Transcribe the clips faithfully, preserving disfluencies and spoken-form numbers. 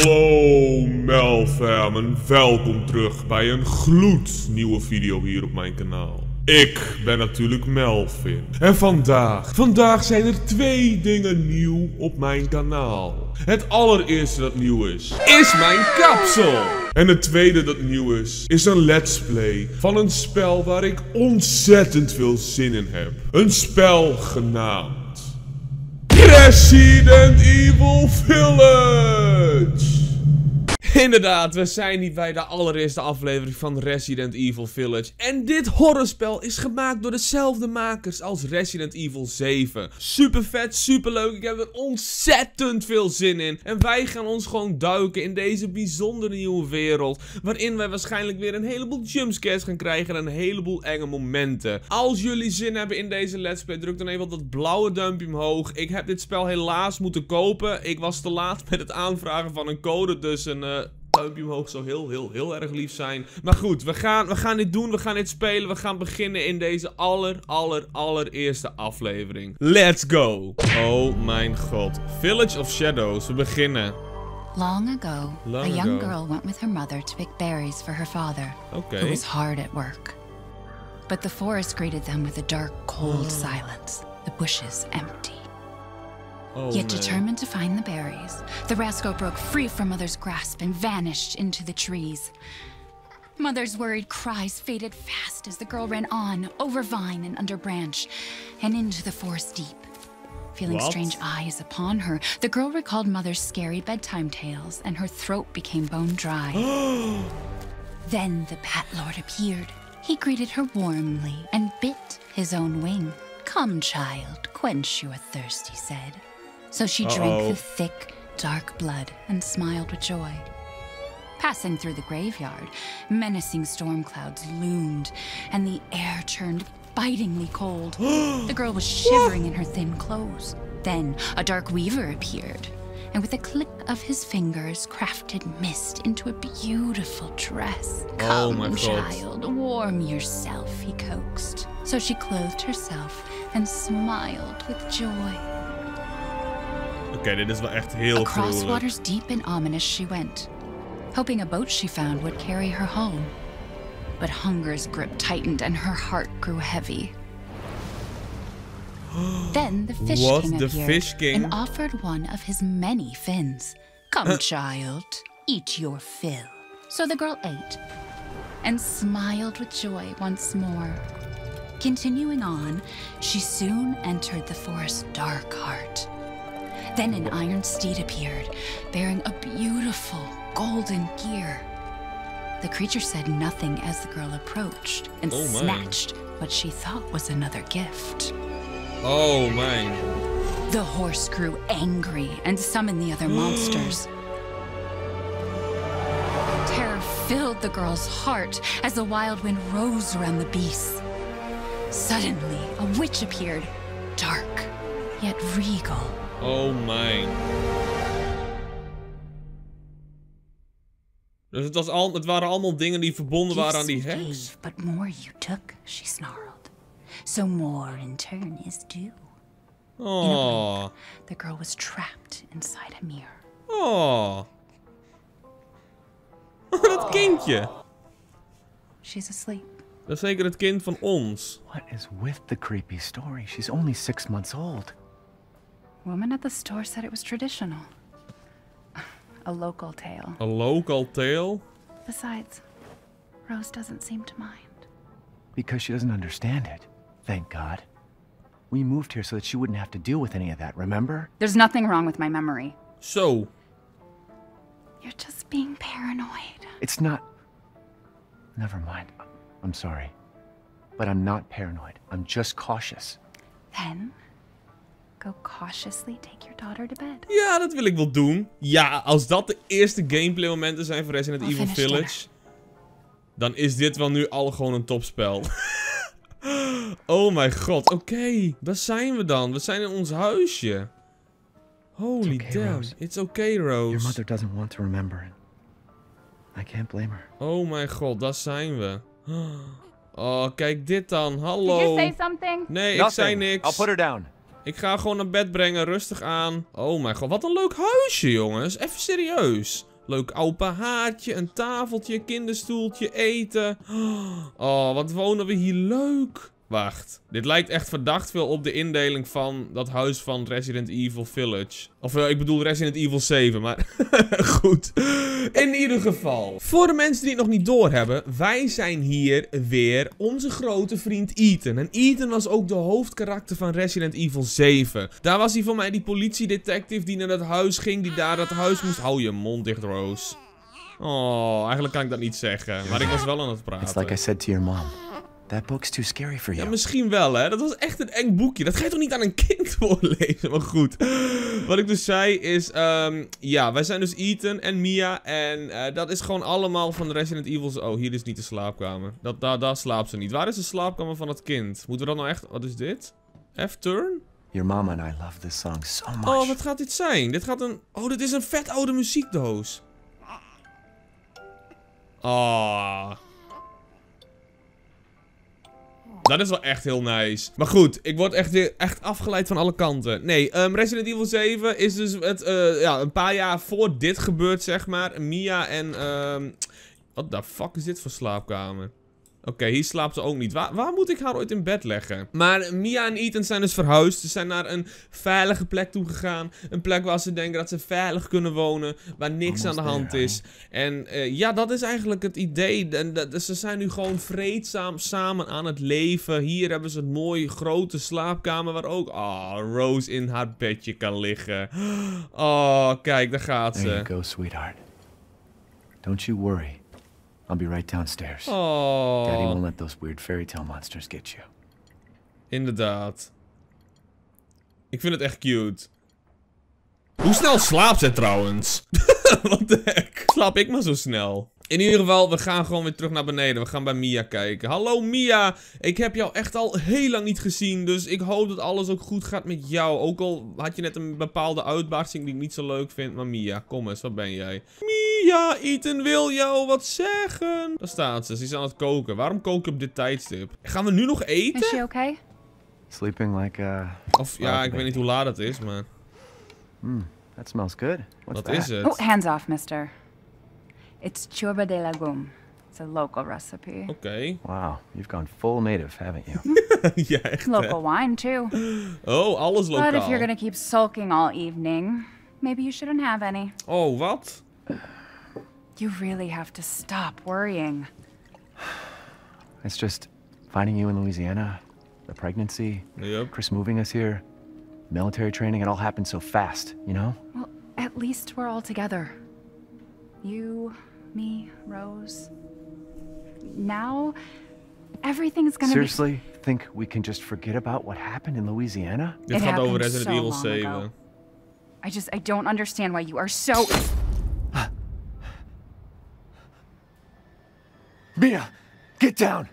Hallo Melfam en welkom terug bij een gloednieuwe video hier op mijn kanaal. Ik ben natuurlijk Melvin. En vandaag, vandaag zijn er twee dingen nieuw op mijn kanaal. Het allereerste dat nieuw is, is mijn kapsel. En het tweede dat nieuw is, is een let's play van een spel waar ik ontzettend veel zin in heb. Een spel genaamd Resident Evil Village! Inderdaad, we zijn hier bij de allereerste aflevering van Resident Evil Village. En dit horrorspel is gemaakt door dezelfde makers als Resident Evil zeven. Super vet, super leuk, ik heb er ontzettend veel zin in. En wij gaan ons gewoon duiken in deze bijzondere nieuwe wereld. Waarin wij waarschijnlijk weer een heleboel jumpscares gaan krijgen en een heleboel enge momenten. Als jullie zin hebben in deze let's play, druk dan even op dat blauwe duimpje omhoog. Ik heb dit spel helaas moeten kopen. Ik was te laat met het aanvragen van een code, dus een... Uh, duimpje omhoog zou heel, heel, heel erg lief zijn. Maar goed, we gaan, we gaan dit doen. We gaan dit spelen. We gaan beginnen in deze aller, aller, allereerste aflevering. Let's go. Oh mijn god. Village of Shadows. We beginnen. Long ago, Long a young ago. girl went with her mother to pick berries for her father, Okay. who was hard at work. But the forest greeted them with a dark, cold silence, the bushes empty. Oh, Yet man. determined to find the berries, the rascal broke free from Mother's grasp and vanished into the trees. Mother's worried cries faded fast as the girl ran on, over vine and under branch, and into the forest deep. Feeling What? strange eyes upon her, the girl recalled Mother's scary bedtime tales, and her throat became bone dry. Then the Bat Lord appeared. He greeted her warmly and bit his own wing. "Come, child, quench your thirst," he said. So she Uh-oh. drank the thick, dark blood and smiled with joy. Passing through the graveyard, menacing storm clouds loomed, and the air turned bitingly cold. The girl was shivering in her thin clothes. Then a dark weaver appeared, and with a click of his fingers crafted mist into a beautiful dress. Oh my "Come, God. child, warm yourself," he coaxed. So she clothed herself and smiled with joy. Oké, okay, dit is wel echt heel Across gruwelijk. waters deep and ominous she went, hoping a boat she found would carry her home. But hunger's grip tightened and her heart grew heavy. Then the Fish What? King The appeared Fish King? and offered one of his many fins. "Come, child, eat your fill." So the girl ate and smiled with joy once more. Continuing on, she soon entered the forest's dark heart. Then an iron steed appeared, bearing a beautiful golden gear. The creature said nothing as the girl approached and Oh, my. snatched what she thought was another gift. Oh man. The horse grew angry and summoned the other monsters. Terror filled the girl's heart as the wild wind rose around the beasts. Suddenly, a witch appeared, dark, yet regal. Oh mijn. Dus het, was al, het waren allemaal dingen die verbonden waren aan die Gifts we heks? gave, but more you took, she snarled. So more in turn is due. Oh. The girl was trapped inside a mirror. Oh. Dat kindje. She's asleep. Dat is zeker het kind van ons. What is with the creepy story? She's only six months old. Woman at the store said it was traditional. A local tale. A local tale? Besides, Rose doesn't seem to mind. Because she doesn't understand it. Thank God. We moved here so that she wouldn't have to deal with any of that, remember? There's nothing wrong with my memory. Zo. You're just being paranoid. It's not... Never mind. I'm sorry. But I'm not paranoid. I'm just cautious. Then, go cautiously take your daughter to bed. Ja, dat wil ik wel doen. Ja, als dat de eerste gameplay momenten zijn van Resident We'll Evil finish Village, dan is dit wel nu al gewoon een topspel. Oh mijn god, oké. Okay. Daar zijn we dan. We zijn in ons huisje. Holy okay, damn. Rose. It's okay, Rose. Your mother doesn't want to remember it. I can't blame her. Oh mijn god, daar zijn we. Oh, kijk dit dan. Hallo. Did you say something? Nee, ik zei niks. I'll put her down. Ik ga gewoon naar bed brengen, rustig aan. Oh mijn god, wat een leuk huisje, jongens. Even serieus. Leuk open haartje, een tafeltje, kinderstoeltje, eten. Oh, wat wonen we hier leuk. Wacht, dit lijkt echt verdacht veel op de indeling van dat huis van Resident Evil Village. Of uh, ik bedoel Resident Evil zeven, maar goed. In ieder geval, voor de mensen die het nog niet doorhebben, wij zijn hier weer onze grote vriend Ethan. En Ethan was ook de hoofdkarakter van Resident Evil zeven. Daar was hij voor mij die politiedetective die naar dat huis ging, die daar dat huis moest... Hou je mond dicht, Rose. Oh, eigenlijk kan ik dat niet zeggen, maar ik was wel aan het praten. It's like I said to your mom. That book's too scary for you. Ja, misschien wel, hè. Dat was echt een eng boekje. Dat ga je toch niet aan een kind voorlezen? Maar goed. Wat ik dus zei is... Um, ja, wij zijn dus Ethan en Mia. En uh, dat is gewoon allemaal van Resident Evil... Oh, hier is niet de slaapkamer. Dat, daar, daar slaapt ze niet. Waar is de slaapkamer van het kind? Moeten we dat nou echt... Wat is dit? F-turn? Your mom and I love this song so much. Oh, wat gaat dit zijn? Dit gaat een... Oh, dit is een vet oude muziekdoos. Oh... Dat is wel echt heel nice. Maar goed, ik word echt, weer, echt afgeleid van alle kanten. Nee, um, Resident Evil zeven is dus het, uh, ja, een paar jaar voor dit gebeurd, zeg maar. Mia en... Um, wat de fuck is dit voor slaapkamer? Oké, okay, hier slaapt ze ook niet. Waar, waar moet ik haar ooit in bed leggen? Maar Mia en Ethan zijn dus verhuisd. Ze zijn naar een veilige plek toe gegaan. Een plek waar ze denken dat ze veilig kunnen wonen. Waar niks aan de hand is. En uh, ja, dat is eigenlijk het idee. En, dat, ze zijn nu gewoon vreedzaam samen aan het leven. Hier hebben ze een mooie grote slaapkamer waar ook oh, Rose in haar bedje kan liggen. Oh, kijk, daar gaat ze. There you go, sweetheart. Don't you worry. I'll be right downstairs. Oh. Daddy won't let those weird fairy tale monsters get you. Inderdaad. Ik vind het echt cute. Hoe snel slaapt ze trouwens? Wat de heck? Slaap ik maar zo snel? In ieder geval, we gaan gewoon weer terug naar beneden. We gaan bij Mia kijken. Hallo Mia, ik heb jou echt al heel lang niet gezien. Dus ik hoop dat alles ook goed gaat met jou. Ook al had je net een bepaalde uitbarsting die ik niet zo leuk vind. Maar Mia, kom eens, wat ben jij? Mia, Ethan wil jou wat zeggen. Daar staat ze, ze is aan het koken. Waarom koken op dit tijdstip? Gaan we nu nog eten? Is she okay? Sleeping like uh Of ja, ik weet niet hoe laat het is, maar... Hmm, that smells good. What's Wat that? is het? Oh, hands off, mister. It's churba de legume. It's a local recipe. Oké. Okay. Wow, you've gone full native, haven't you? Ja, echt, Local wine, too. Oh, alles lokaal. But if you're gonna keep sulking all evening, maybe you shouldn't have any. Oh, wat? You really have to stop worrying. It's just finding you in Louisiana, the pregnancy, Yep. Chris moving us here, military training, it all happened so fast, you know? Well, at least we're all together. You, me, Rose. Now, everything's gonna Seriously? Think we can just forget about what happened in Louisiana? Dit It gaat over happened Resident so Evil long zeven. ago. I just, I don't understand why you are so... Mia, get down!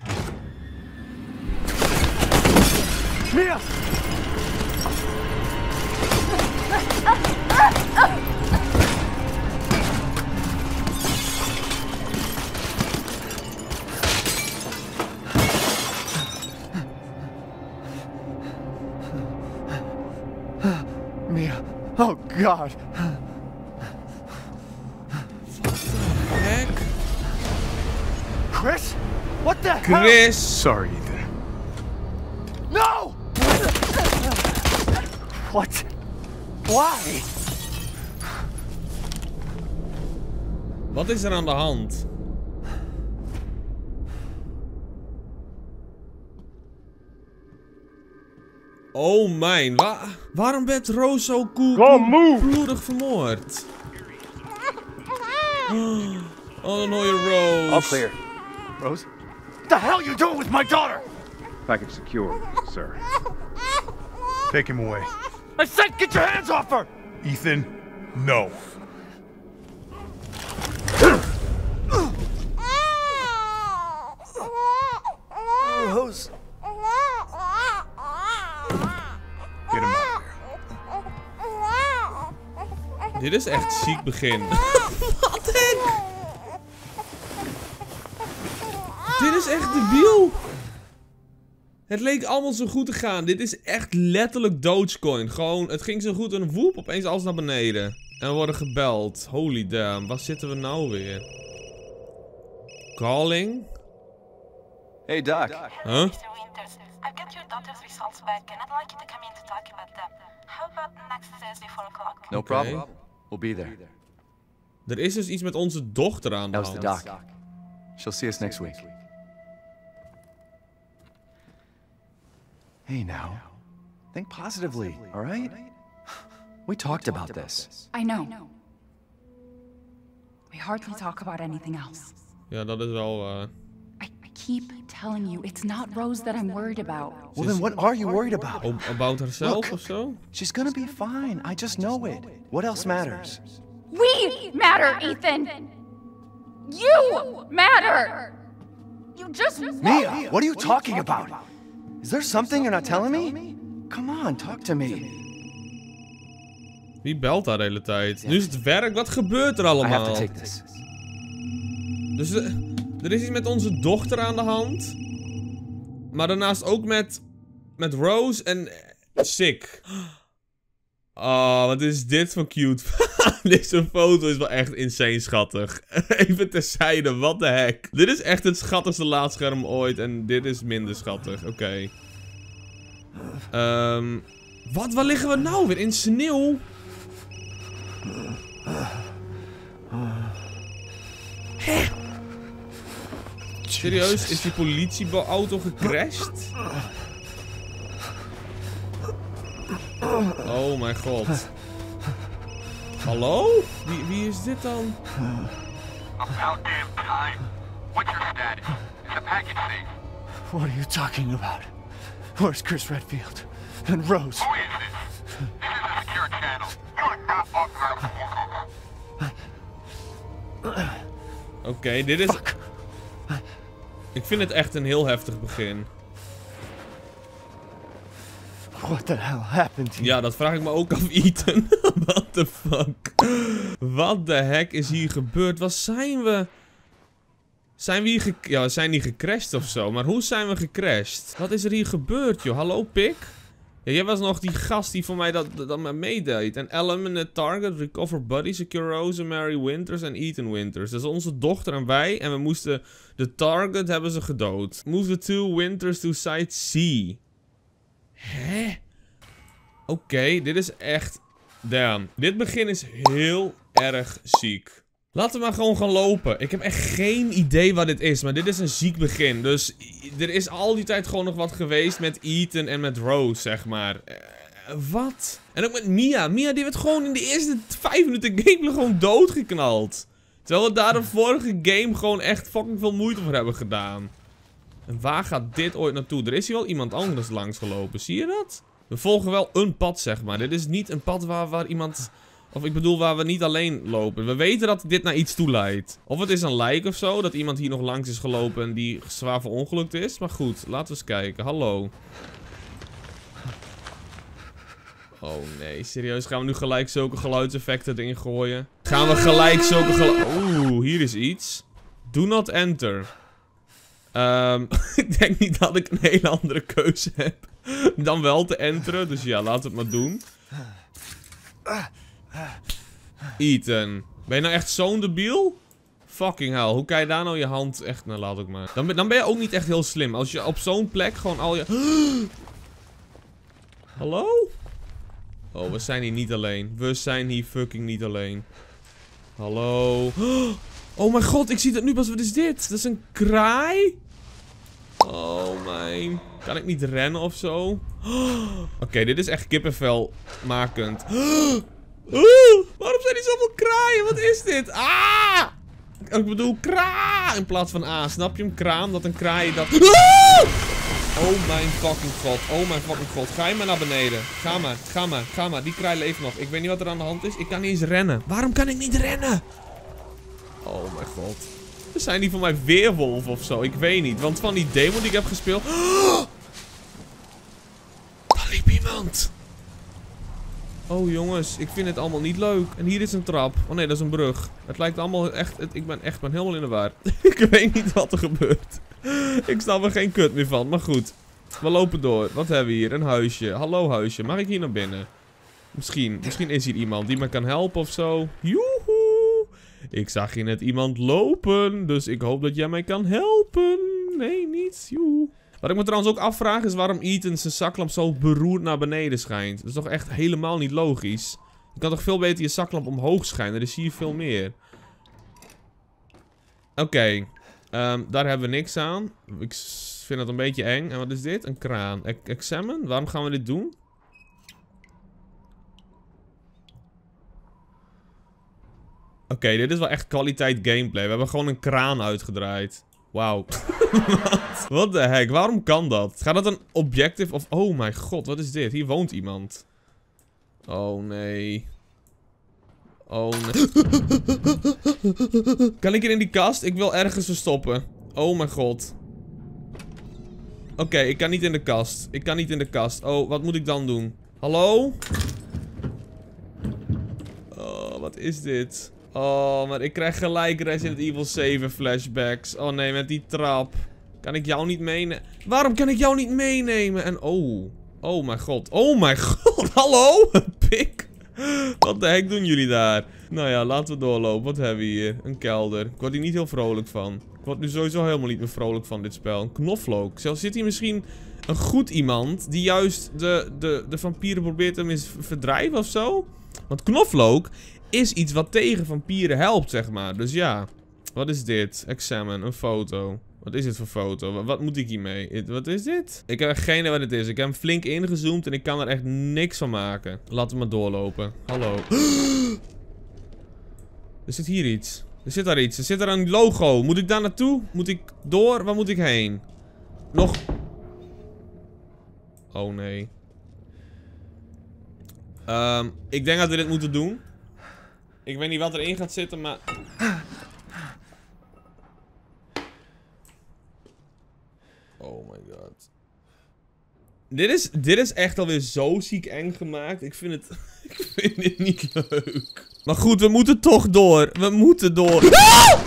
Mia! Mia, oh God! Heck? Chris? What the hell? Chris! Sorry, Ethan. No! What? Why? Wat is er aan de hand? Oh mijn, wa waarom werd Rose zo cool, bloedig vermoord? Oh, dan hoor je Rose. All clear. Rose? What the hell you doing with my daughter? Package secure, sir. Take him away. I said get your hands off her! Ethan, no. Rose. Get him out. Dit is echt ziek begin. Wat heck? Dit is echt debiel. Het leek allemaal zo goed te gaan. Dit is echt letterlijk Dogecoin. Gewoon, het ging zo goed en woep, opeens alles naar beneden. En we worden gebeld. Holy damn, waar zitten we nou weer? Calling? Hey, Doc. Huh? Mister Winters, I've got your daughter's results back and I'd like you to come in to talk about them. How about next Thursday, four o'clock? No problem. We'll be there. Er is dus iets met onze dochter aan de That was the hand. doc. She'll see us next week. Hey now. Think positively, alright? We talked about this. I know. We hardly talk about anything else. Ja, dat is wel... Uh... I, I keep telling you, it's not Rose that I'm worried about. Well, then what are you worried about? Ob about herself Look. of zo? She's gonna be fine. I just know it. What else matters? We matter, Ethan! You matter! You just Mia, what are you talking about? Is there something you're not telling me? Come on, talk to me. Wie belt daar de hele tijd? Nu is het werk, wat gebeurt er I have allemaal? to take this. Dus uh, er is iets met onze dochter aan de hand. Maar daarnaast ook met... Met Rose en... Uh, Sick. Oh, wat is dit voor cute. Deze foto is wel echt insane schattig. Even terzijde, what the heck. Dit is echt het schattigste laadscherm ooit. En dit is minder schattig, oké. Okay. Um, wat, waar liggen we nou weer? In sneeuw? Hè? Serieus, is die politieauto gecrashed? Oh mijn god. Hallo? Wie, wie is dit dan? About damn time. What's your status? Is the package safe? What are you talking about? Where's Chris Redfield? And Rose? Who is this? This is a secure channel. You are not authorized to walk over. Oké, okay, dit is... Ik vind het echt een heel heftig begin. What the hell happened to you? Ja, dat vraag ik me ook af, Ethan. What the fuck? Wat de heck is hier gebeurd? Wat zijn we... Zijn we hier ge... Ja, we zijn niet gecrashed of zo. Maar hoe zijn we gecrashed? Wat is er hier gebeurd, joh? Hallo, Pik? Ja, jij was nog die gast die voor mij dat, dat met meedeed. En Eliminate Target, Recover Buddy, Secure Rose, Mary Winters en Ethan Winters. Dat is onze dochter en wij. En we moesten... De target hebben ze gedood. Move the two Winters to site C. Hè? Oké, okay, dit is echt... Damn. Dit begin is heel erg ziek. Laten we maar gewoon gaan lopen. Ik heb echt geen idee wat dit is, maar dit is een ziek begin. Dus er is al die tijd gewoon nog wat geweest met Ethan en met Rose, zeg maar. Uh, wat? En ook met Mia. Mia die werd gewoon in de eerste vijf minuten gameplay gewoon doodgeknald. Terwijl we daar de vorige game gewoon echt fucking veel moeite voor hebben gedaan. En waar gaat dit ooit naartoe? Er is hier wel iemand anders langs gelopen. Zie je dat? We volgen wel een pad, zeg maar. Dit is niet een pad waar, waar iemand... Of ik bedoel, waar we niet alleen lopen. We weten dat dit naar iets toe leidt. Of het is een lijk of zo. Dat iemand hier nog langs is gelopen en die zwaar verongelukt is. Maar goed, laten we eens kijken. Hallo. Oh nee, serieus? Gaan we nu gelijk zulke geluidseffecten erin gooien? Gaan we gelijk zulke geluid... Oeh, hier is iets. Do not enter. Um, ik denk niet dat ik een hele andere keuze heb dan wel te enteren. Dus ja, laten we het maar doen. Ethan. Ben je nou echt zo'n debiel? Fucking hell. Hoe kan je daar nou je hand... Echt, nou laat ik maar. Dan ben, dan ben je ook niet echt heel slim. Als je op zo'n plek gewoon al je... Hallo? Oh, we zijn hier niet alleen. We zijn hier fucking niet alleen. Hallo? Oh mijn god, ik zie dat nu pas. Wat is dit? Dat is een kraai? Oh mijn. Kan ik niet rennen of zo? Oké, okay, dit is echt kippenvel makend. Oeh, waarom zijn die zoveel kraaien? Wat is dit? Ah! Ik bedoel kraa in plaats van A. Snap je hem? Kraam, dat een kraai dat... Oh mijn fucking god. Oh mijn fucking god. Ga je maar naar beneden. Ga maar, ga maar, ga maar. Die kraai leeft nog. Ik weet niet wat er aan de hand is. Ik kan niet eens rennen. Waarom kan ik niet rennen? Oh mijn god. Zijn die voor mij weerwolf of zo? Ik weet niet. Want van die demo die ik heb gespeeld... Oh! Daar liep iemand. Oh jongens, ik vind het allemaal niet leuk. En hier is een trap. Oh nee, dat is een brug. Het lijkt allemaal echt... Het, ik ben echt ben helemaal in de war. Ik weet niet wat er gebeurt. Ik snap er geen kut meer van. Maar goed. We lopen door. Wat hebben we hier? Een huisje. Hallo huisje. Mag ik hier naar binnen? Misschien. Misschien is hier iemand die me kan helpen of zo. Joehoe. Ik zag hier net iemand lopen. Dus ik hoop dat jij mij kan helpen. Nee, niet. Joehoe. Wat ik me trouwens ook afvraag is waarom Ethan zijn zaklamp zo beroerd naar beneden schijnt. Dat is toch echt helemaal niet logisch. Je kan toch veel beter je zaklamp omhoog schijnen. Dan zie je veel meer. Oké. Okay. Um, daar hebben we niks aan. Ik vind het een beetje eng. En wat is dit? Een kraan. E- examine? Waarom gaan we dit doen? Oké, okay, dit is wel echt kwaliteit gameplay. We hebben gewoon een kraan uitgedraaid. Wauw. Wat? Wat de heck? Waarom kan dat? Gaat dat een objective of... Oh mijn god, wat is dit? Hier woont iemand. Oh nee. Oh nee. Kan ik hier in die kast? Ik wil ergens verstoppen. Oh mijn god. Oké, okay, ik kan niet in de kast. Ik kan niet in de kast. Oh, wat moet ik dan doen? Hallo? Oh, wat is dit? Oh, maar ik krijg gelijk Resident Evil zeven flashbacks. Oh nee, met die trap. Kan ik jou niet meenemen? Waarom kan ik jou niet meenemen? En oh. Oh mijn god. Oh mijn god. Hallo? Pik. Wat de heck doen jullie daar? Nou ja, laten we doorlopen. Wat hebben we hier? Een kelder. Ik word hier niet heel vrolijk van. Ik word nu sowieso helemaal niet meer vrolijk van dit spel. Een knoflook. Zelfs zit hier misschien een goed iemand die juist de, de, de vampieren probeert te mis verdrijven of zo? Want knoflook is iets wat tegen vampieren helpt, zeg maar. Dus ja. Wat is dit? Examine. Een foto. Wat is dit voor foto? Wat, wat moet ik hiermee? Wat is dit? Ik heb geen idee wat het is. Ik heb hem flink ingezoomd en ik kan er echt niks van maken. Laten we maar doorlopen. Hallo. Er zit hier iets. Er zit daar iets. Er zit daar een logo. Moet ik daar naartoe? Moet ik door? Waar moet ik heen? Nog. Oh nee. Um, ik denk dat we dit moeten doen. Ik weet niet wat erin gaat zitten, maar... Oh my god. Dit is, dit is echt alweer zo ziek eng gemaakt. Ik vind het... Ik vind dit niet leuk. Maar goed, we moeten toch door. We moeten door. Ah!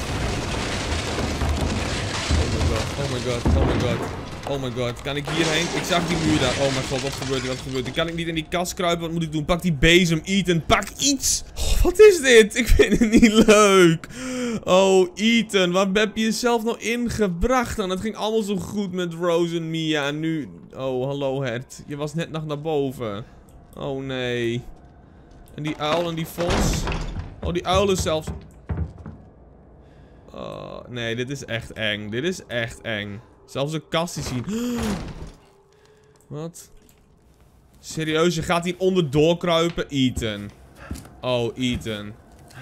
Oh my god, oh my god, oh my god. Oh my god, kan ik hierheen? Ik zag die muur daar. Oh mijn god, wat gebeurt er, wat gebeurt er? Kan ik niet in die kast kruipen? Wat moet ik doen? Pak die bezem, Ethan, pak iets! Oh, wat is dit? Ik vind het niet leuk. Oh, Ethan, waar heb je jezelf nou ingebracht dan? Het ging allemaal zo goed met Rose en Mia. En nu... Oh, hallo hert. Je was net nog naar boven. Oh nee. En die uil en die vos. Oh, die uil is zelfs... Oh, nee, dit is echt eng. Dit is echt eng. Zelfs een kast die zien. Wat? Serieus, je gaat hier onderdoor kruipen? Ethan. Oh, Ethan.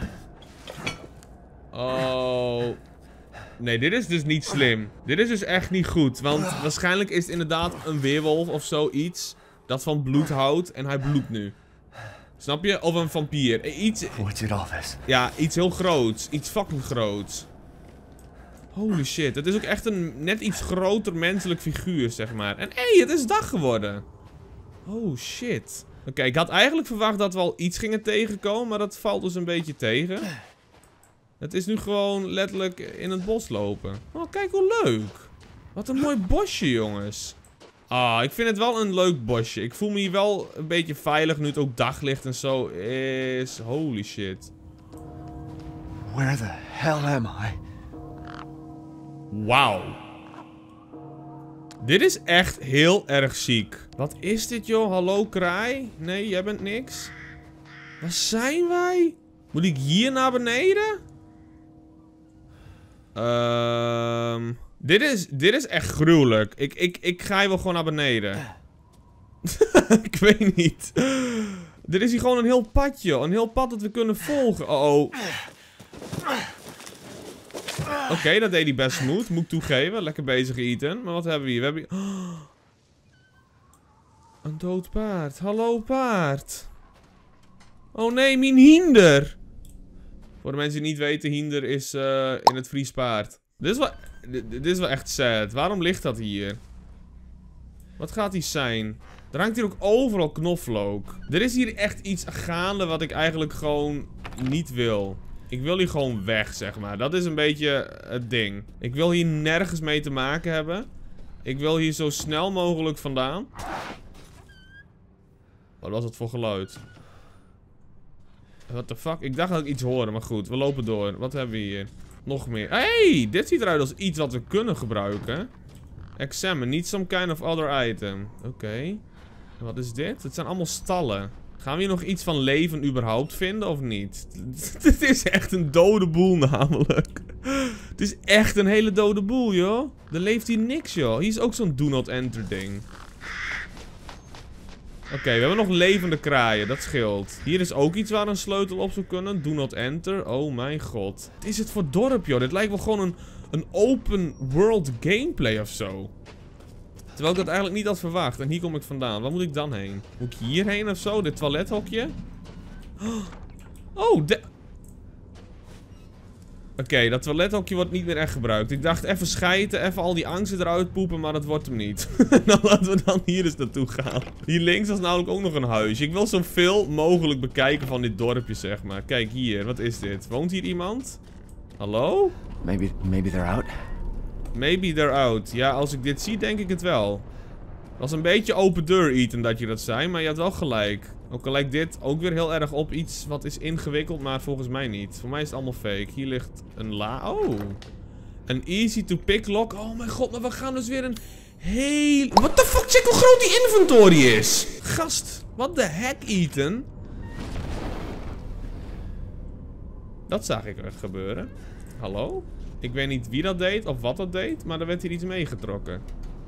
Oh. Nee, dit is dus niet slim. Dit is dus echt niet goed. Want waarschijnlijk is het inderdaad een weerwolf of zoiets. Dat van bloed houdt en hij bloedt nu. Snap je? Of een vampier. Iets... Ja, iets heel groots. Iets fucking groots. Holy shit, het is ook echt een net iets groter menselijk figuur, zeg maar. En hé, hey, het is dag geworden. Oh shit. Oké, okay, ik had eigenlijk verwacht dat we al iets gingen tegenkomen, maar dat valt dus een beetje tegen. Het is nu gewoon letterlijk in het bos lopen. Oh, kijk hoe leuk. Wat een mooi bosje, jongens. Ah, ik vind het wel een leuk bosje. Ik voel me hier wel een beetje veilig nu het ook daglicht en zo is. Holy shit. Where the hell am I? Wauw. Dit is echt heel erg ziek. Wat is dit, joh? Hallo, kraai? Nee, jij bent niks. Waar zijn wij? Moet ik hier naar beneden? Ehm... Um, dit is, dit is echt gruwelijk. Ik, ik, ik ga hier wel gewoon naar beneden. Ik weet niet. Dit is hier gewoon een heel padje. Een heel pad dat we kunnen volgen. Oh, oh. Oké, okay, dat deed hij best smooth. Moet ik toegeven. Lekker bezig, Ethan. Maar wat hebben we hier? We hebben hier... Oh, een dood paard. Hallo, paard. Oh nee, mijn hinder. Voor de mensen die niet weten, hinder is uh, in het Fries paard. Dit is, wel, dit, dit is wel echt sad. Waarom ligt dat hier? Wat gaat die zijn? Er hangt hier ook overal knoflook. Er is hier echt iets gaande wat ik eigenlijk gewoon niet wil. Ik wil hier gewoon weg, zeg maar. Dat is een beetje het ding. Ik wil hier nergens mee te maken hebben. Ik wil hier zo snel mogelijk vandaan. Wat was het voor geluid? What the fuck? Ik dacht dat ik iets hoorde, maar goed. We lopen door. Wat hebben we hier? Nog meer. Hey, dit ziet eruit als iets wat we kunnen gebruiken. Examine. Need some kind of other item. Oké. Okay. Wat is dit? Het zijn allemaal stallen. Gaan we hier nog iets van leven überhaupt vinden of niet? Dit is echt een dode boel namelijk. Het is echt een hele dode boel, joh. Er leeft hier niks, joh. Hier is ook zo'n do not enter ding. Oké, okay, we hebben nog levende kraaien. Dat scheelt. Hier is ook iets waar een sleutel op zou kunnen. Do not enter. Oh mijn god. Wat is het voor dorp, joh? Dit lijkt wel gewoon een, een open world gameplay of zo. Terwijl ik dat eigenlijk niet had verwacht. En hier kom ik vandaan. Waar moet ik dan heen? Moet ik hierheen of zo? Dit toilethokje? Oh, de... Oké, okay, dat toilethokje wordt niet meer echt gebruikt. Ik dacht even schijten, even al die angsten eruit poepen, maar dat wordt hem niet. Dan laten we dan hier eens naartoe gaan. Hier links was namelijk ook nog een huisje. Ik wil zoveel mogelijk bekijken van dit dorpje, zeg maar. Kijk hier, wat is dit? Woont hier iemand? Hallo? Maybe, maybe they're out. Maybe they're out. Ja, als ik dit zie, denk ik het wel. Dat was een beetje open deur eten dat je dat zei, maar je had wel gelijk. Ook al lijkt dit ook weer heel erg op iets wat is ingewikkeld, maar volgens mij niet. Voor mij is het allemaal fake. Hier ligt een la... Oh. Een easy to pick lock. Oh mijn god, maar we gaan dus weer een heel... What the fuck, check hoe groot die inventory is. Gast, wat de heck, Ethan? Dat zag ik echt gebeuren. Hallo? Ik weet niet wie dat deed of wat dat deed, maar er werd hier iets meegetrokken.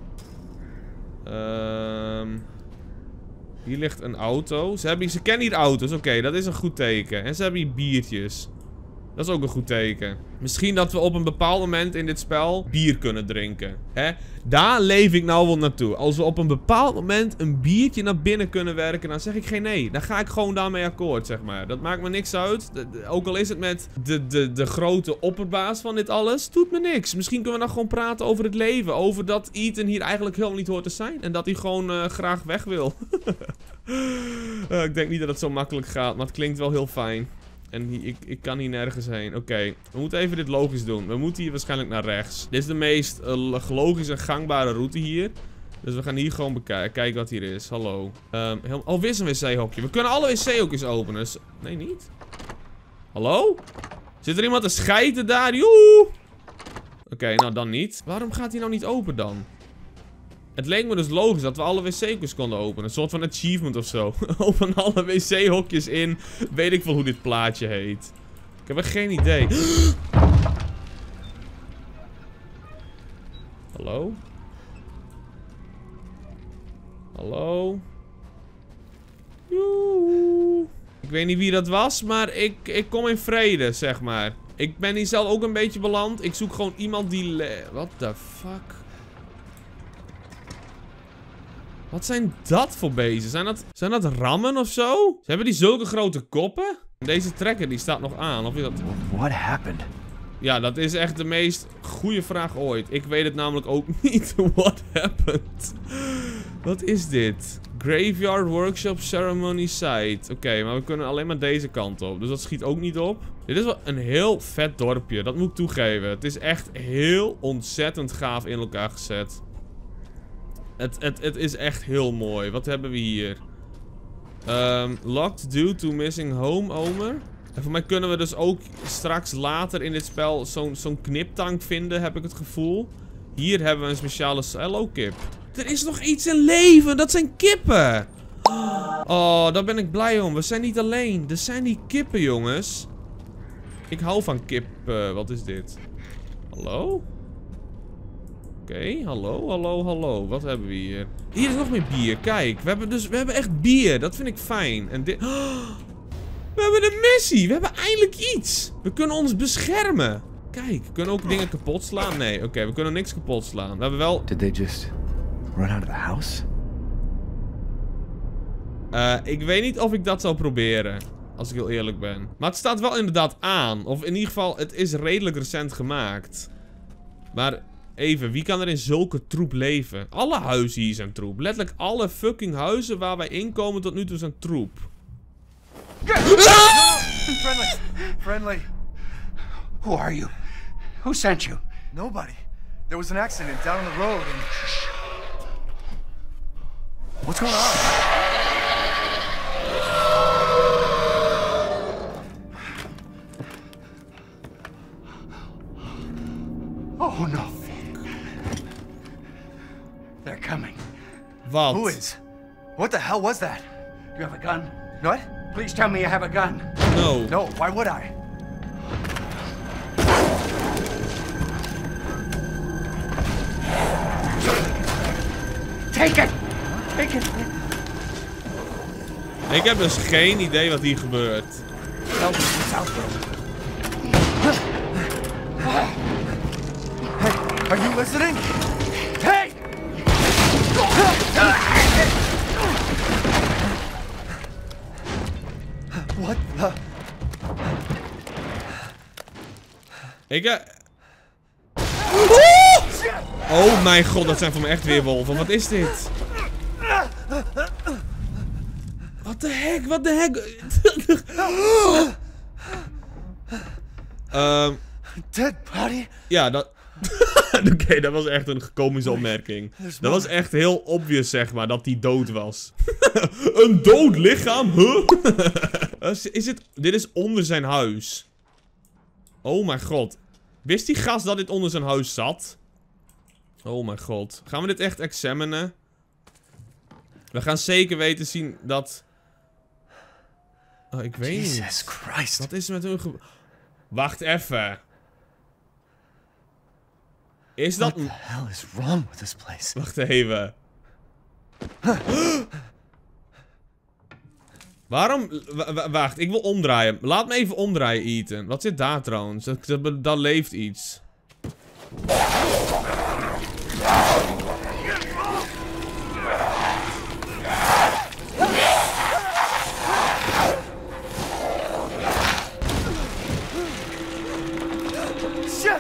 Ehm... Um... Hier ligt een auto. Ze, hebben, ze kennen hier auto's. Oké, okay, dat is een goed teken. En ze hebben hier biertjes. Dat is ook een goed teken. Misschien dat we op een bepaald moment in dit spel bier kunnen drinken. Hè? Daar leef ik nou wel naartoe. Als we op een bepaald moment een biertje naar binnen kunnen werken, dan zeg ik geen nee. Dan ga ik gewoon daarmee akkoord, zeg maar. Dat maakt me niks uit. De, de, ook al is het met de, de, de grote opperbaas van dit alles. Doet me niks. Misschien kunnen we dan gewoon praten over het leven. Over dat Ethan hier eigenlijk helemaal niet hoort te zijn. En dat hij gewoon uh, graag weg wil. uh, ik denk niet dat het zo makkelijk gaat, maar het klinkt wel heel fijn. En hier, ik, ik kan hier nergens heen. Oké, okay. We moeten even dit logisch doen. We moeten hier waarschijnlijk naar rechts. Dit is de meest uh, logische en gangbare route hier. Dus we gaan hier gewoon bekijken. Kijken wat hier is. Hallo. Um, heel... Oh, weer een wc-hokje. We kunnen alle wc-hokjes openen. Dus... Nee, niet. Hallo? Zit er iemand te schijten daar? Joehoe! Oké, okay, nou dan niet. Waarom gaat hij nou niet open dan? Het leek me dus logisch dat we alle wc-hokjes konden openen. Een soort van achievement of zo. Open alle wc-hokjes in. Weet ik veel hoe dit plaatje heet. Ik heb echt geen idee. Hallo? Hallo? Joe. Ik weet niet wie dat was, maar ik, ik kom in vrede, zeg maar. Ik ben hier zelf ook een beetje beland. Ik zoek gewoon iemand die... Le What the fuck? Wat zijn dat voor beesten? Zijn dat, zijn dat rammen of zo? Ze hebben die zulke grote koppen? Deze trekker die staat nog aan. Of is dat... What happened? Ja, dat is echt de meest goede vraag ooit. Ik weet het namelijk ook niet. What happened? Wat is dit? Graveyard Workshop Ceremony Site. Oké, okay, maar we kunnen alleen maar deze kant op. Dus dat schiet ook niet op. Dit is wel een heel vet dorpje. Dat moet ik toegeven. Het is echt heel ontzettend gaaf in elkaar gezet. Het, het, het is echt heel mooi. Wat hebben we hier? Um, locked due to missing homeowner. En voor mij kunnen we dus ook straks later in dit spel zo'n zo'n kniptank vinden, heb ik het gevoel. Hier hebben we een speciale... Hello, kip. Er is nog iets in leven. Dat zijn kippen. Oh, daar ben ik blij om. We zijn niet alleen. Er zijn die kippen, jongens. Ik hou van kippen. Wat is dit? Hallo? Oké, okay, hallo, hallo, hallo. Wat hebben we hier? Hier is nog meer bier. Kijk, we hebben dus, we hebben echt bier. Dat vind ik fijn. En dit... Oh, we hebben de missie. We hebben eindelijk iets. We kunnen ons beschermen. Kijk, we kunnen ook dingen kapot slaan. Nee, oké, okay, we kunnen niks kapot slaan. We hebben wel... Did they just run out of the house? Uh, ik weet niet of ik dat zou proberen. Als ik heel eerlijk ben. Maar het staat wel inderdaad aan. Of in ieder geval, het is redelijk recent gemaakt. Maar... Even, wie kan er in zulke troep leven? Alle huizen hier zijn troep. Letterlijk alle fucking huizen waar wij inkomen tot nu toe zijn troep. Friendly! Friendly! Who are you? Who sent you? Nobody. There was an accident down the road and... What's going on? Oh no. They're coming. Wat? Who is? What the hell was that? You have a gun? What? Please tell me you have a gun. No. No, why would I? Take it! Take it! Ik heb dus geen idee wat hier gebeurt. Help me, it's out there. Hey, are you listening? Hey! What the? Ik heb... Oh mijn god, dat zijn voor mij echt weerwolven. Wat is dit? Wat de heck, wat de heck? um, Dead body? ja, dat... Oké, okay, dat was echt een komische opmerking. Dat was echt heel obvious, zeg maar, dat hij dood was. Een dood lichaam? Huh? Is het... Dit is onder zijn huis. Oh mijn god. Wist die gast dat dit onder zijn huis zat? Oh mijn god. Gaan we dit echt examinen? We gaan zeker weten zien dat... Oh, ik weet niet. Jesus Christ. Wat is er met hun ge... Wacht even. Is dat... What the hell is wrong with this place? Wacht even. Waarom... W wacht, ik wil omdraaien. Laat me even omdraaien, Ethan. Wat zit daar trouwens? Dat, dat, dat leeft iets. Shit!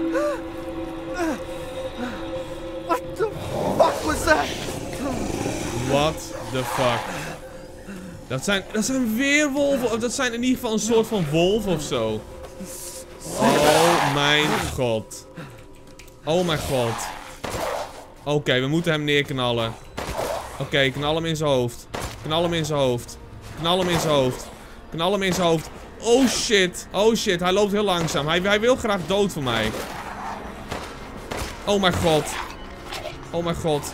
What the fuck was that? What the fuck? Dat zijn, dat zijn weerwolven. Of dat zijn in ieder geval een soort van wolf of zo. Oh mijn god. Oh mijn god. Oké, okay, we moeten hem neerknallen. Oké, okay, knal hem in zijn hoofd. Knal hem in zijn hoofd. Knal hem in zijn hoofd. Knal hem in zijn hoofd. Oh shit. Oh shit, hij loopt heel langzaam. Hij, hij wil graag dood voor mij. Oh mijn god. Oh mijn god.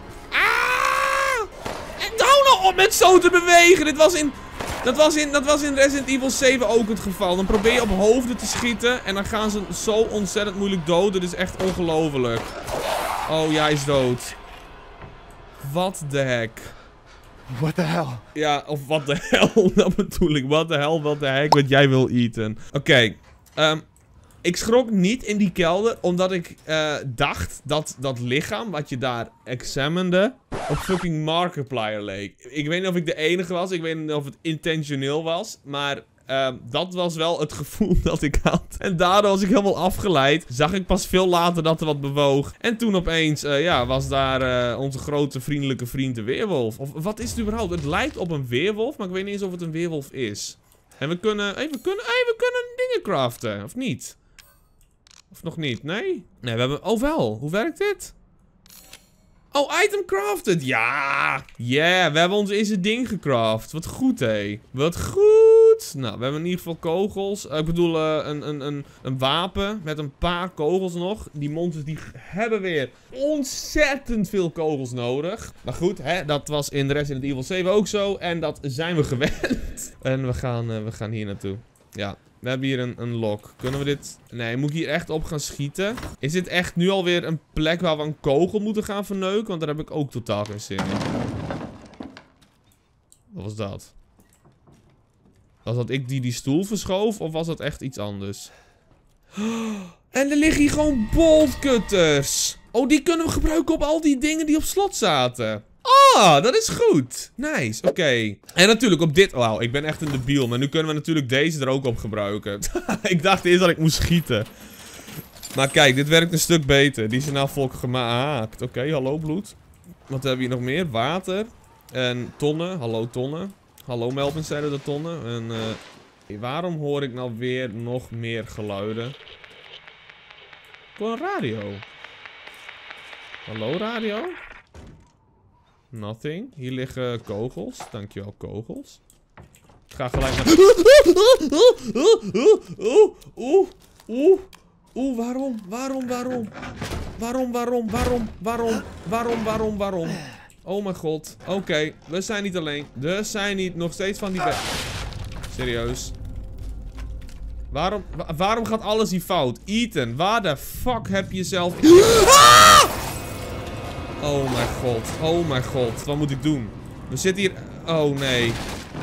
Om met zo te bewegen. Dit was in, dat, was in, dat was in Resident Evil zeven ook het geval. Dan probeer je op hoofden te schieten. En dan gaan ze zo ontzettend moeilijk dood. Dit is echt ongelooflijk. Oh, ja, hij is dood. Wat de heck. What the hell? Ja, of wat de hell. Dat bedoel ik. Wat de hell, wat de heck. Wat jij wil eten. Oké. Okay, um, ik schrok niet in die kelder. Omdat ik uh, dacht dat dat lichaam wat je daar examinede op fucking Markiplier leek. Ik weet niet of ik de enige was. Ik weet niet of het intentioneel was. Maar uh, dat was wel het gevoel dat ik had. En daardoor was ik helemaal afgeleid. Zag ik pas veel later dat er wat bewoog. En toen opeens uh, ja, was daar uh, onze grote vriendelijke vriend de weerwolf. Of wat is het überhaupt? Het lijkt op een weerwolf. Maar ik weet niet eens of het een weerwolf is. En we kunnen... Hey, we kunnen, hey, we kunnen dingen craften. Of niet? Of nog niet? Nee? Nee, we hebben... Oh wel. Hoe werkt dit? Oh, item crafted. Ja. Yeah, we hebben ons eerste ding gecraft. Wat goed, hé. Wat goed. Nou, we hebben in ieder geval kogels. Uh, ik bedoel, uh, een, een, een, een wapen met een paar kogels nog. Die monsters die hebben weer ontzettend veel kogels nodig. Maar goed, hè, dat was in Resident Evil zeven ook zo. En dat zijn we gewend. En we gaan, uh, we gaan hier naartoe. Ja. We hebben hier een, een lock. Kunnen we dit... Nee, moet ik hier echt op gaan schieten? Is dit echt nu alweer een plek waar we een kogel moeten gaan verneuken? Want daar heb ik ook totaal geen zin in. Wat was dat? Was dat ik die die stoel verschoof? Of was dat echt iets anders? En er liggen hier gewoon boltcutters. Oh, die kunnen we gebruiken op al die dingen die op slot zaten. Ah, dat is goed. Nice, oké. Okay. En natuurlijk op dit... Wauw, ik ben echt een debiel. Maar nu kunnen we natuurlijk deze er ook op gebruiken. Ik dacht eerst dat ik moest schieten. Maar kijk, dit werkt een stuk beter. Die zijn nou volk gemaakt. Oké, okay, hallo bloed. Wat hebben we hier nog meer? Water. En tonnen. Hallo tonnen. Hallo Melvin, zeiden de tonnen. En uh, waarom hoor ik nou weer nog meer geluiden? Ik hoor een radio. Hallo radio? Nothing. Hier liggen kogels. Dankjewel, kogels. Ik ga gelijk naar... Oeh, oeh, oeh, oeh. Oeh, waarom? Waarom, waarom? Waarom, waarom, waarom, waarom, waarom, waarom, waarom? Oh mijn god. Oké, okay, we zijn niet alleen. We zijn niet nog steeds van die bed. Serieus. Waarom, wa waarom gaat alles hier fout? Ethan, waar de fuck heb je jezelf... Ah! Oh mijn god. Oh mijn god. Wat moet ik doen? We zitten hier... Oh nee.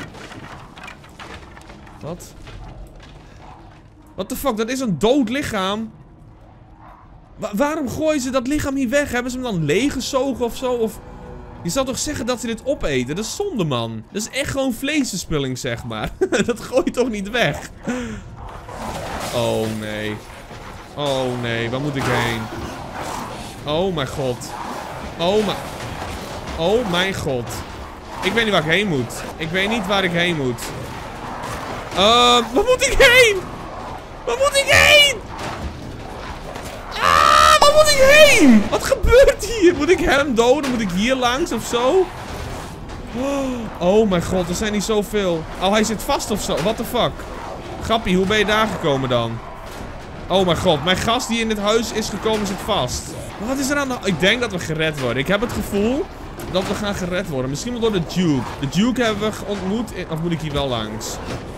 Wat? What the fuck? Dat is een dood lichaam. Wa waarom gooien ze dat lichaam hier weg? Hebben ze hem dan leeggezogen of zo? Of... Je zou toch zeggen dat ze dit opeten? Dat is zonde, man. Dat is echt gewoon vleesverspilling, zeg maar. Dat gooi je toch niet weg? Oh, nee. Oh, nee. Waar moet ik heen? Oh, mijn god. Oh, mijn... Oh, mijn god. Ik weet niet waar ik heen moet. Ik weet niet waar ik heen moet. Uh, waar moet ik heen? Waar moet ik heen? Ah, waar moet ik heen? Wat gebeurt hier? Moet ik hem doden? Moet ik hier langs of zo? Oh mijn god, er zijn niet zoveel. Oh, hij zit vast of zo. What the fuck? Grappie, hoe ben je daar gekomen dan? Oh mijn god, mijn gast die in dit huis is gekomen zit vast. Wat is er aan de... Ik denk dat we gered worden. Ik heb het gevoel dat we gaan gered worden. Misschien wel door de Duke. De Duke hebben we ontmoet. In... Of moet ik hier wel langs?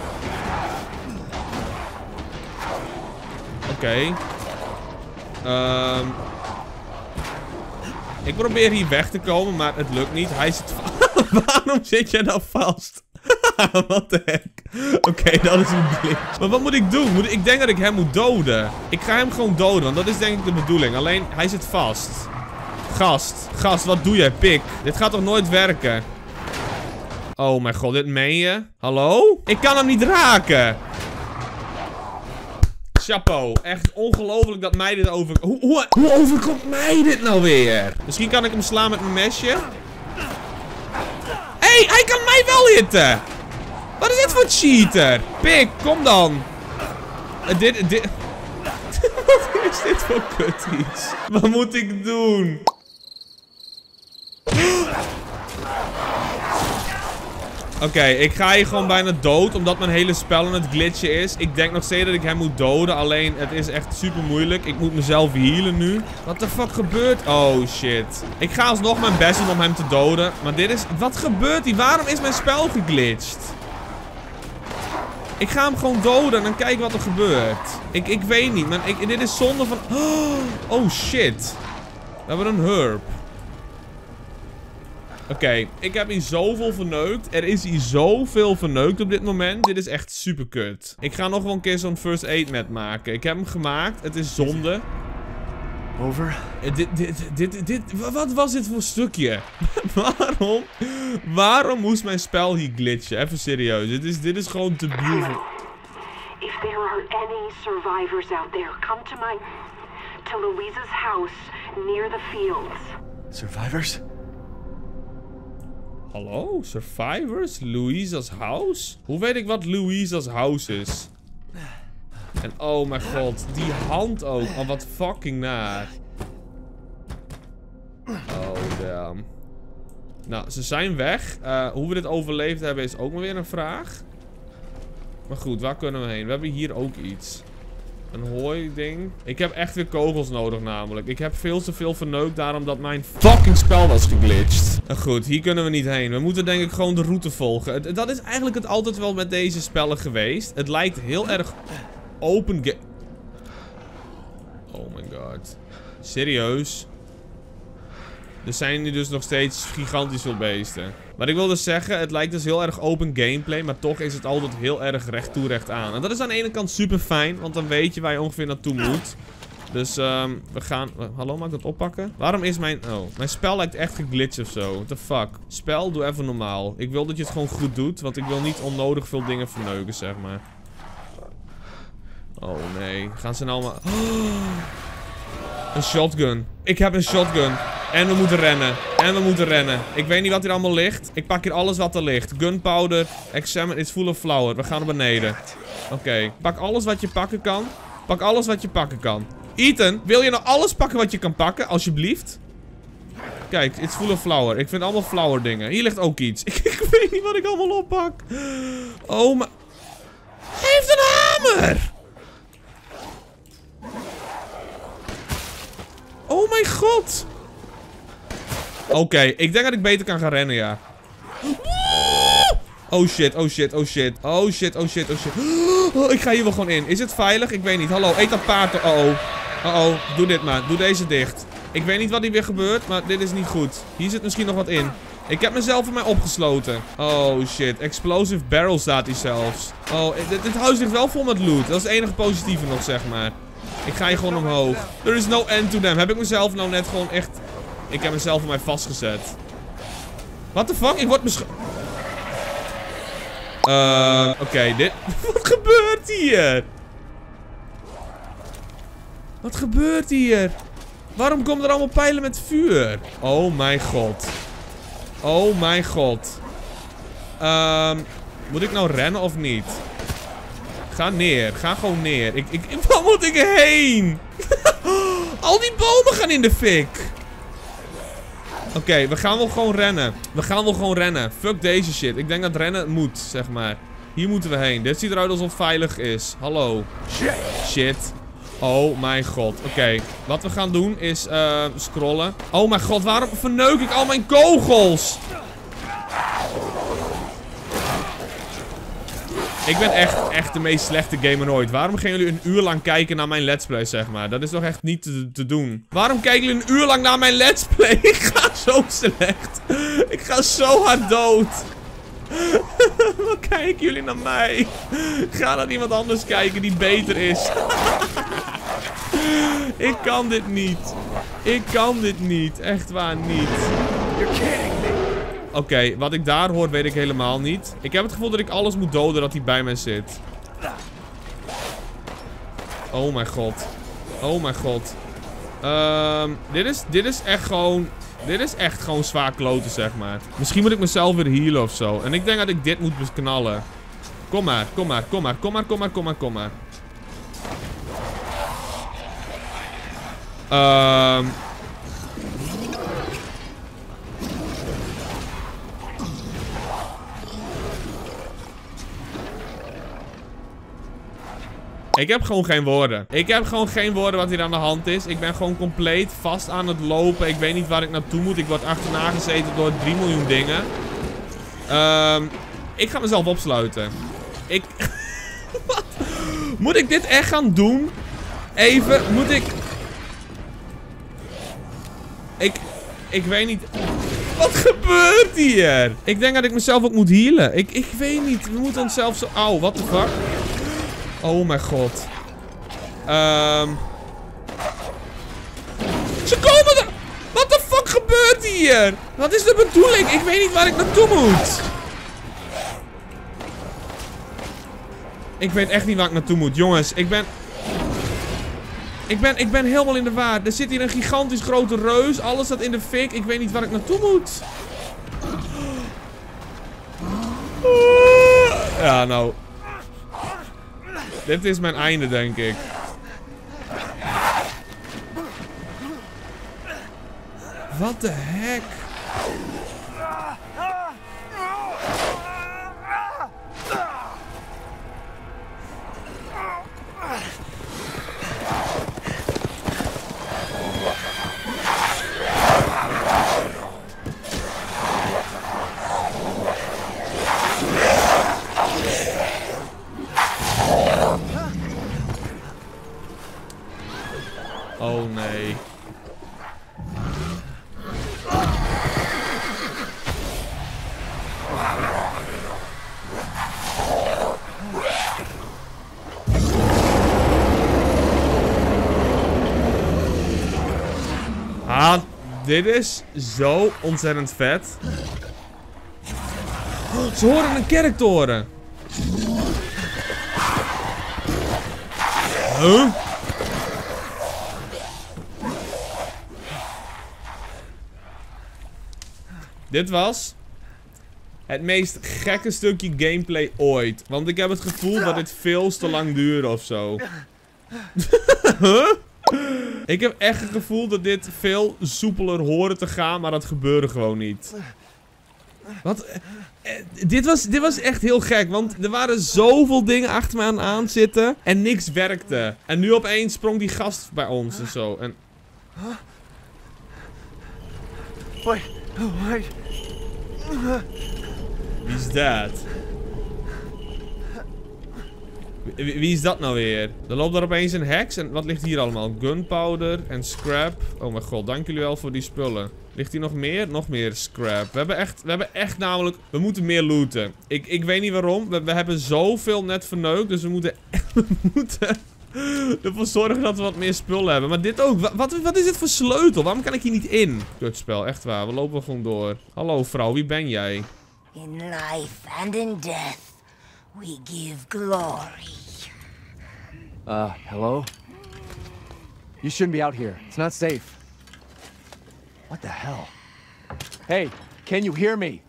Oké. Okay. Um, ik probeer hier weg te komen, maar het lukt niet. Hij zit vast. Waarom zit jij nou vast? Wat de heck? Oké, okay, dat is een glitch. Maar wat moet ik doen? Moet ik... ik denk dat ik hem moet doden. Ik ga hem gewoon doden, want dat is denk ik de bedoeling. Alleen, hij zit vast. Gast. Gast, wat doe jij, pik? Dit gaat toch nooit werken? Oh mijn god, dit meen je? Hallo? Ik kan hem niet raken. Chapeau. Echt ongelooflijk dat mij dit over... Hoe, hoe, hoe overkomt mij dit nou weer? Misschien kan ik hem slaan met mijn mesje. Hé, hey, hij kan mij wel hitten. Wat is dit voor cheater? Pik, kom dan. Uh, dit, dit... Wat is dit voor kut iets? Wat moet ik doen? Oké, okay, ik ga hier gewoon bijna dood, omdat mijn hele spel aan het glitchen is. Ik denk nog steeds dat ik hem moet doden, alleen het is echt super moeilijk. Ik moet mezelf healen nu. Wat de fuck gebeurt? Oh shit. Ik ga alsnog mijn best doen om hem te doden, maar dit is... Wat gebeurt hier? Waarom is mijn spel geglitcht? Ik ga hem gewoon doden en dan kijken wat er gebeurt. Ik, ik weet niet, maar ik, dit is zonde van... Oh shit. We hebben een herb. Oké, okay, ik heb hier zoveel verneukt. Er is hier zoveel verneukt op dit moment. Dit is echt super kut. Ik ga nog wel een keer zo'n first aid mat maken. Ik heb hem gemaakt. Het is zonde. Over. Uh, dit, dit, dit, dit, wat was dit voor stukje? Waarom? Waarom moest mijn spel hier glitchen? Even serieus. Dit is, dit is gewoon te beautiful. If there are any survivors out there, come to my... to Louisa's house near the fields. Survivors? Hallo? Survivors? Louisa's house? Hoe weet ik wat Louisa's house is? En oh mijn god, die hand ook. Oh, wat fucking naar. Oh, damn. Nou, ze zijn weg. Uh, hoe we dit overleefd hebben is ook maar weer een vraag. Maar goed, waar kunnen we heen? We hebben hier ook iets. Een hooi ding. Ik heb echt weer kogels nodig namelijk. Ik heb veel te veel verneukt daarom dat mijn fucking spel was geglitcht. En goed, hier kunnen we niet heen. We moeten denk ik gewoon de route volgen. Dat is eigenlijk het altijd wel met deze spellen geweest. Het lijkt heel erg open ga... Oh my god. Serieus? Er zijn nu dus nog steeds gigantisch veel beesten. Maar ik wil dus zeggen, het lijkt dus heel erg open gameplay. Maar toch is het altijd heel erg recht toe recht aan. En dat is aan de ene kant super fijn. Want dan weet je waar je ongeveer naartoe moet. Dus um, we gaan... Hallo, mag ik dat oppakken? Waarom is mijn... Oh, mijn spel lijkt echt geglitcht of zo. What the fuck? Spel, doe even normaal. Ik wil dat je het gewoon goed doet. Want ik wil niet onnodig veel dingen verneuken, zeg maar. Oh nee. Gaan ze nou maar... Oh. Een shotgun. Ik heb een shotgun. En we moeten rennen. En we moeten rennen. Ik weet niet wat hier allemaal ligt. Ik pak hier alles wat er ligt. Gunpowder. Examine. It's full of flour. We gaan naar beneden. Oké. Okay. Pak alles wat je pakken kan. Pak alles wat je pakken kan. Ethan, wil je nou alles pakken wat je kan pakken? Alsjeblieft. Kijk, it's full of flour. Ik vind allemaal flour dingen. Hier ligt ook iets. Ik, ik weet niet wat ik allemaal oppak. Oh, maar... Hij heeft een hamer! mijn god. Oké, okay, ik denk dat ik beter kan gaan rennen, ja. Oh shit, oh shit, oh shit. Oh shit, oh shit, oh shit. Oh, ik ga hier wel gewoon in. Is het veilig? Ik weet niet. Hallo, eet dat paard. Oh oh. Oh oh, doe dit maar. Doe deze dicht. Ik weet niet wat hier weer gebeurt, maar dit is niet goed. Hier zit misschien nog wat in. Ik heb mezelf voor mij opgesloten. Oh shit, explosive barrel staat hier zelfs. Oh, dit, dit huis ligt wel vol met loot. Dat is het enige positieve nog, zeg maar. Ik ga hier gewoon omhoog. There is no end to them. Heb ik mezelf nou net gewoon echt... Ik heb mezelf voor mij vastgezet. What the fuck? Ik word misschien... Uh, oké, okay, dit... Wat gebeurt hier? Wat gebeurt hier? Waarom komen er allemaal pijlen met vuur? Oh mijn god. Oh mijn god. Um, moet ik nou rennen of niet? Ga neer. Ga gewoon neer. Ik, ik, waar moet ik heen? Al die bomen gaan in de fik. Oké, okay, we gaan wel gewoon rennen. We gaan wel gewoon rennen. Fuck deze shit. Ik denk dat rennen moet, zeg maar. Hier moeten we heen. Dit ziet eruit alsof het veilig is. Hallo. Shit. Oh mijn god. Oké, okay. Wat we gaan doen is uh, scrollen. Oh mijn god, waarom verneuk ik al mijn kogels? Ik ben echt, echt de meest slechte gamer ooit. Waarom gaan jullie een uur lang kijken naar mijn let's play, zeg maar? Dat is toch echt niet te, te doen. Waarom kijken jullie een uur lang naar mijn let's play? Ik ga zo slecht. Ik ga zo hard dood. Wat kijken jullie naar mij? Ga naar iemand anders kijken die beter is. Ik kan dit niet. Ik kan dit niet. Echt waar niet. Oké, okay, wat ik daar hoor weet ik helemaal niet. Ik heb het gevoel dat ik alles moet doden dat hij bij mij zit. Oh mijn god. Oh mijn god. Um, dit is, dit is echt gewoon... Dit is echt gewoon zwaar kloten, zeg maar. Misschien moet ik mezelf weer healen of zo. En ik denk dat ik dit moet beknallen. Kom maar, kom maar, kom maar, kom maar, kom maar, kom maar, kom maar. Ehm... Um, Ik heb gewoon geen woorden. Ik heb gewoon geen woorden wat hier aan de hand is. Ik ben gewoon compleet vast aan het lopen. Ik weet niet waar ik naartoe moet. Ik word achterna gezeten door drie miljoen dingen. Um, ik ga mezelf opsluiten. Ik... Wat? Moet ik dit echt gaan doen? Even, moet ik... Ik... Ik weet niet... Wat gebeurt hier? Ik denk dat ik mezelf ook moet healen. Ik, ik weet niet. We moeten onszelf zo... Auw, what the fuck? Oh mijn god. Um... Ze komen er... Wat de fuck gebeurt hier? Wat is de bedoeling? Ik weet niet waar ik naartoe moet. Ik weet echt niet waar ik naartoe moet. Jongens, ik ben... Ik ben, ik ben helemaal in de war. Er zit hier een gigantisch grote reus. Alles staat in de fik. Ik weet niet waar ik naartoe moet. Ja, nou... Dit is mijn einde, denk ik. Wat de heck? Oh nee. Ah, dit is zo ontzettend vet. Oh, ze horen een kerktoren. Huh? Dit was het meest gekke stukje gameplay ooit. Want ik heb het gevoel dat dit veel te lang duurde of zo. Huh? Ik heb echt het gevoel dat dit veel soepeler hoorde te gaan, maar dat gebeurde gewoon niet. Wat? Eh, dit, was, dit was echt heel gek, want er waren zoveel dingen achter me aan aan zitten en niks werkte. En nu opeens sprong die gast bij ons en zo. En... Wait, wait. Wie is dat? Wie, wie is dat nou weer? Er loopt daar opeens een heks. En wat ligt hier allemaal? Gunpowder en scrap. Oh mijn god, dank jullie wel voor die spullen. Ligt hier nog meer? Nog meer scrap. We hebben echt, we hebben echt namelijk... We moeten meer looten. Ik, ik weet niet waarom. We, we hebben zoveel net verneukt. Dus we moeten... We moeten ervoor zorgen dat we wat meer spullen hebben. Maar dit ook. Wat, wat is dit voor sleutel? Waarom kan ik hier niet in? Kutspel, echt waar. We lopen gewoon door. Hallo vrouw, wie ben jij? In life and in death, we give glory. Uh, hello? You shouldn't be out here. It's not safe. What the hell? Hey, can you hear me?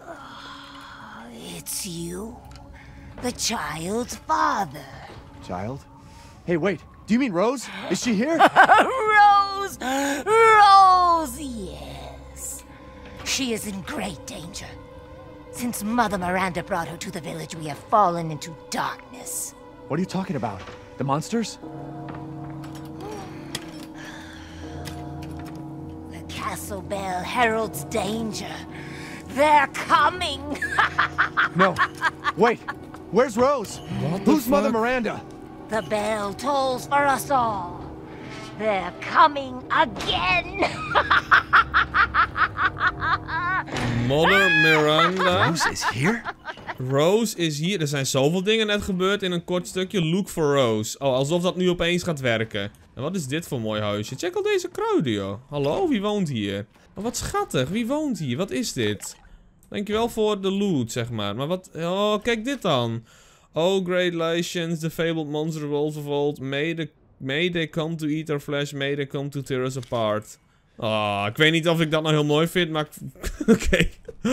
It's you, the child's father. Child? Hey, wait. Do you mean Rose? Is she here? Rose! Rose, yes. She is in great danger. Since Mother Miranda brought her to the village, we have fallen into darkness. What are you talking about? The monsters? The castle bell heralds danger. They're coming! No. Wait. Where's Rose? Who's Mother Miranda? The bell tolls for us all. They're coming again! Mother Miranda. Rose is here? Rose is hier. Er zijn zoveel dingen net gebeurd in een kort stukje. Look for Rose. Oh, alsof dat nu opeens gaat werken. En wat is dit voor een mooi huisje? Check al deze kruiden, joh. Hallo, wie woont hier? Oh, wat schattig. Wie woont hier? Wat is dit? Dankjewel voor de loot, zeg maar. Maar wat... Oh, kijk dit dan. Oh, great license, the fabled monster wolf of old. May, the... May they come to eat our flesh. May they come to tear us apart. Ah, oh, ik weet niet of ik dat nou heel mooi vind, maar... Oké. Okay.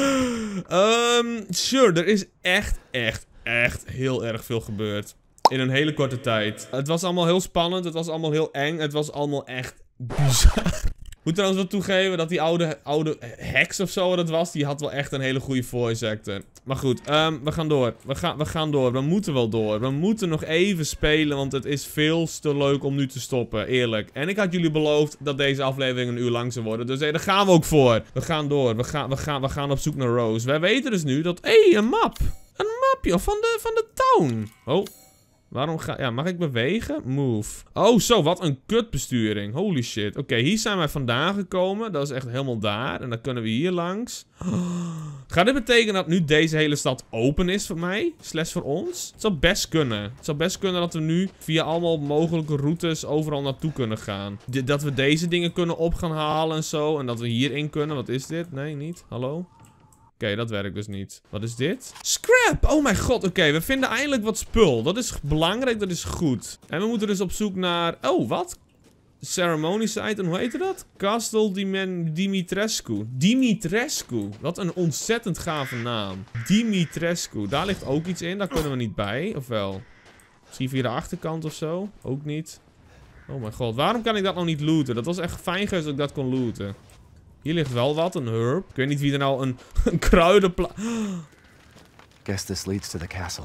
Um, sure, er is echt, echt, echt heel erg veel gebeurd. In een hele korte tijd. Het was allemaal heel spannend, het was allemaal heel eng, het was allemaal echt bizar. Ik moet trouwens wel toegeven dat die oude, oude heks of zo wat het was, die had wel echt een hele goede voice actor. Maar goed, um, we gaan door. We, ga, we gaan door. We moeten wel door. We moeten nog even spelen, want het is veel te leuk om nu te stoppen. Eerlijk. En ik had jullie beloofd dat deze aflevering een uur lang zou worden. Dus hey, daar gaan we ook voor. We gaan door. We gaan, we gaan, we gaan op zoek naar Rose. Wij weten dus nu dat... Hé, hey, een map. Een mapje van de, van de town. Oh. Waarom ga... Ja, mag ik bewegen? Move. Oh, zo. Wat een kutbesturing. Holy shit. Oké, okay, hier zijn wij vandaan gekomen. Dat is echt helemaal daar. En dan kunnen we hier langs. Oh. Gaat dit betekenen dat nu deze hele stad open is voor mij? Slash voor ons? Het zou best kunnen. Het zou best kunnen dat we nu via allemaal mogelijke routes overal naartoe kunnen gaan. D dat we deze dingen kunnen op gaan halen en zo. En dat we hierin kunnen. Wat is dit? Nee, niet. Hallo? Oké, okay, dat werkt dus niet. Wat is dit? Scrap! Oh mijn god, oké. Okay, we vinden eindelijk wat spul. Dat is belangrijk, dat is goed. En we moeten dus op zoek naar... Oh, wat? Ceremony site, en hoe heet dat? Castle Dim Dimitrescu. Dimitrescu. Wat een ontzettend gave naam. Dimitrescu. Daar ligt ook iets in, daar kunnen we niet bij. Of wel? Misschien via de achterkant of zo? Ook niet. Oh mijn god, waarom kan ik dat nou niet looten? Dat was echt fijn geweest dat ik dat kon looten. Hier ligt wel wat, een herb. Ik weet niet wie er nou een, een kruidenpla... Guess this leads to the castle.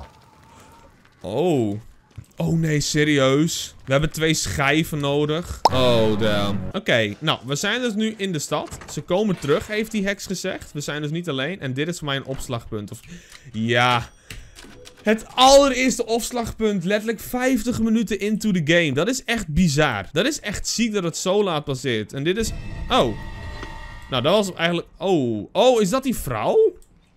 Oh. Oh nee, serieus? We hebben twee schijven nodig. Oh, damn. Oké, okay, nou, we zijn dus nu in de stad. Ze komen terug, heeft die heks gezegd. We zijn dus niet alleen. En dit is voor mij een opslagpunt. Of... Ja... Het allereerste opslagpunt, letterlijk vijftig minuten into the game. Dat is echt bizar. Dat is echt ziek dat het zo laat passeert. En dit is... Oh. Nou, dat was eigenlijk... Oh. Oh, is dat die vrouw?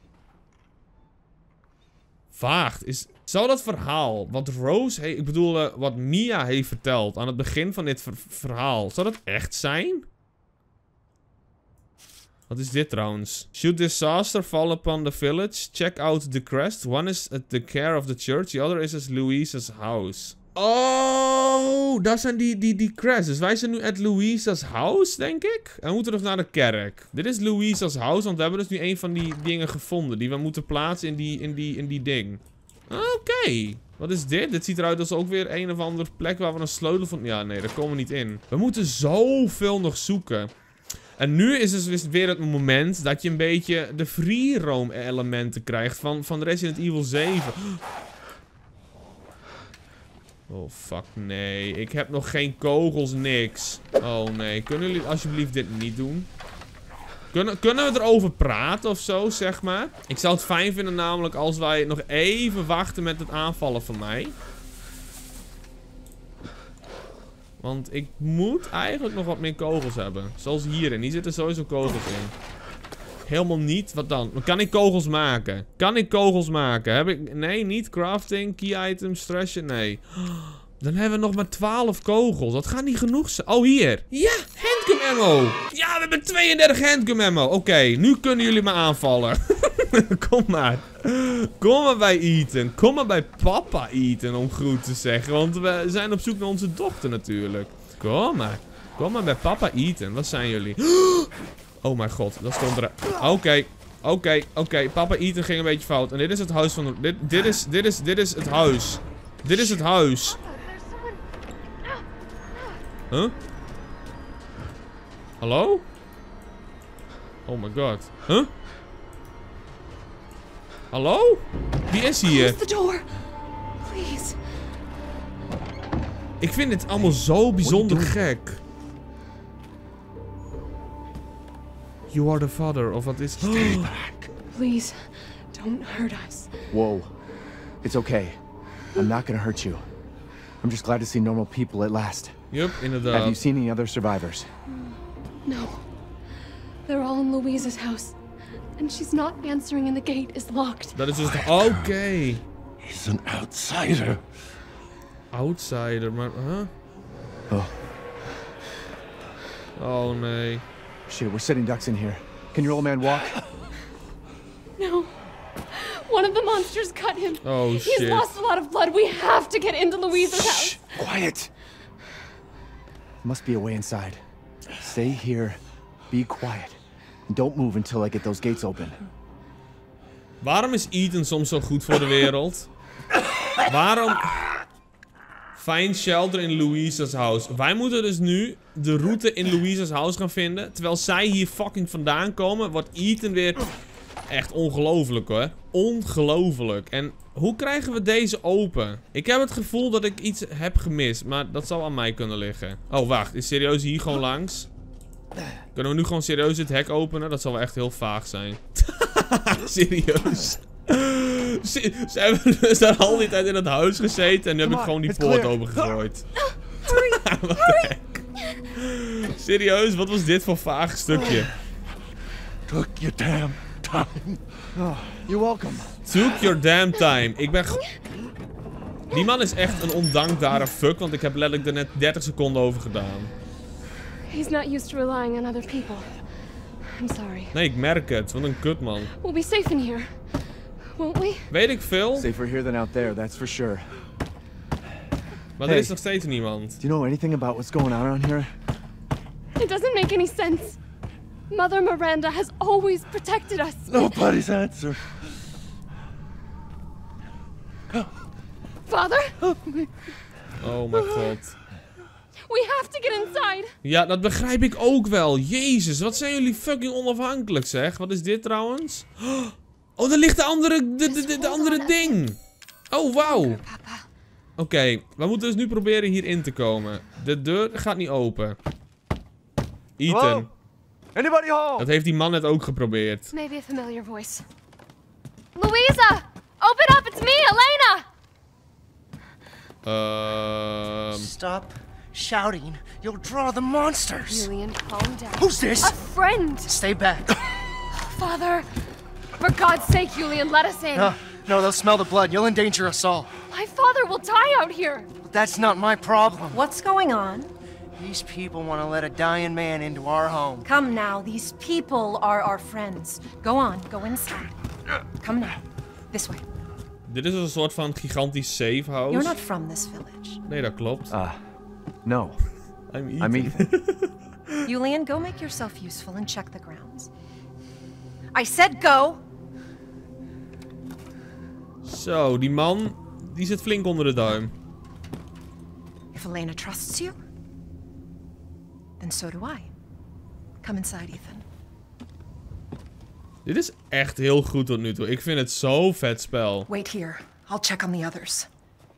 Wacht, is... Zou dat verhaal, wat Rose... Hey, ik bedoel, uh, wat Mia heeft verteld aan het begin van dit ver verhaal... Zou dat echt zijn? Wat is dit trouwens? Should disaster fall upon the village, check out the crest. One is at the care of the church, the other is at Louisa's house. Oh, dat zijn die, die, die crests. Dus wij zijn nu at Louisa's house, denk ik. En we moeten nog naar de kerk. Dit is Louisa's house, want we hebben dus nu een van die dingen gevonden. Die we moeten plaatsen in die, in die, in die ding. Oké. Okay. Wat is dit? Dit ziet eruit als ook weer een of andere plek waar we een sleutel van... Ja, nee, daar komen we niet in. We moeten zoveel nog zoeken. En nu is het dus weer het moment dat je een beetje de free roam elementen krijgt van, van Resident Evil zeven. Oh, fuck nee. Ik heb nog geen kogels, niks. Oh nee, kunnen jullie alsjeblieft dit niet doen? Kunnen, kunnen we erover praten of zo, zeg maar? Ik zou het fijn vinden namelijk als wij nog even wachten met het aanvallen van mij. Want ik moet eigenlijk nog wat meer kogels hebben. Zoals hierin. Hier zitten sowieso kogels in. Helemaal niet. Wat dan? Kan ik kogels maken? Kan ik kogels maken? Heb ik... Nee, niet crafting. Key items. Thrashen. Nee. Dan hebben we nog maar twaalf kogels. Dat gaat niet genoeg zijn. Oh, hier. Ja, handgun ammo. Ja, we hebben tweeëndertig handgun ammo. Oké, okay, nu kunnen jullie me aanvallen. Kom maar. Kom maar bij Ethan. Kom maar bij papa Ethan, om goed te zeggen. Want we zijn op zoek naar onze dochter natuurlijk. Kom maar. Kom maar bij papa Ethan. Wat zijn jullie? Oh mijn god, dat stond er. Oké. Okay. Oké, okay. oké. Okay. Papa Ethan ging een beetje fout. En dit is het huis van de... Dit, dit, is, dit, is, dit is het huis. Dit is het huis. Huh? Hallo? Oh my god. Huh? Hallo? Wie is hier? Close the door. Please. Ik vind dit allemaal zo bijzonder gek. You are the father, of wat is... Stay back. Please, don't hurt us. Whoa. It's okay. I'm not gonna hurt you. I'm just glad to see normal people at last. Yup, inderdaad. Have you seen any other survivors? No. They're all in Louisa's house. And she's not answering and the gate is locked. Dat is dus... Oké. Okay. He's an outsider. Outsider, maar... Huh? Oh. Oh nee. Shit, we're sitting ducks in here. Can your old man walk? No. One of the monsters cut him. Oh shit. He's lost a lot of blood. We have to get into Louisa's Shh, house. Quiet. Must be a way inside. Stay here. Be quiet. Don't move until I get those gates open. Waarom is Ethan soms zo goed voor de wereld? Waarom... Find shelter in Louisa's house. Wij moeten dus nu de route in Louisa's house gaan vinden. Terwijl zij hier fucking vandaan komen, wordt Ethan weer... Echt ongelooflijk hoor. Ongelooflijk. En hoe krijgen we deze open? Ik heb het gevoel dat ik iets heb gemist. Maar dat zou aan mij kunnen liggen. Oh wacht, is serieus hier gewoon langs? Kunnen we nu gewoon serieus het hek openen? Dat zal wel echt heel vaag zijn. Serieus. Ze, ze hebben dus daar al die tijd in het huis gezeten. En nu heb ik gewoon die poort opengegooid. Wat de heck? Serieus, wat was dit voor vaag stukje? Took your damn time. Oh, you're welcome. Took your damn time. Ik ben... Die man is echt een ondankbare fuck. Want ik heb letterlijk er net dertig seconden over gedaan. He's not used to relying on other people. I'm sorry. Nee, ik merk het. Wat een kut, man. We'll be safe in here. Won't we? Weet ik veel. Safer here than out there, that's for sure. Maar Hey. er is nog steeds niemand. Do you know anything about what's going on around here? It doesn't make any sense. Mother Miranda has always protected us. Nobody's answer. Father? Oh mijn god. We have to get inside. Ja, dat begrijp ik ook wel. Jezus, wat zijn jullie fucking onafhankelijk, zeg. Wat is dit trouwens? Oh, daar ligt de andere, de, de, de, de andere ding. Oh, wauw. Oké, okay, we moeten dus nu proberen hierin te komen. De deur gaat niet open. Ethan. Hello? Anybody home? Dat heeft die man net ook geprobeerd. Maybe a familiar voice. Louisa! Open up, it's me, Elena! Ehm... Stop shouting. You'll draw the monsters. Julian, calm down. Who's this? A friend! Stay back. Father! For God's sake, Julian, let us in. No, no, they'll smell the blood. You'll endanger us all. My father will die out here. But that's not my problem. What's going on? These people want to let a dying man into our home. Come now, these people are our friends. Go on, go inside. Come now, this way. Dit is een soort van gigantisch safe house. You're not from this village. Nee, dat klopt. Ah, uh, no. I'm Ethan. I'm Ethan. Julian, go make yourself useful and check the grounds. I said go! Zo, die man, die zit flink onder de duim. If Elena trusts you, then so do I. Come inside, Ethan. Dit is echt heel goed tot nu toe. Ik vind het zo vet spel. Wait here. I'll check on the others.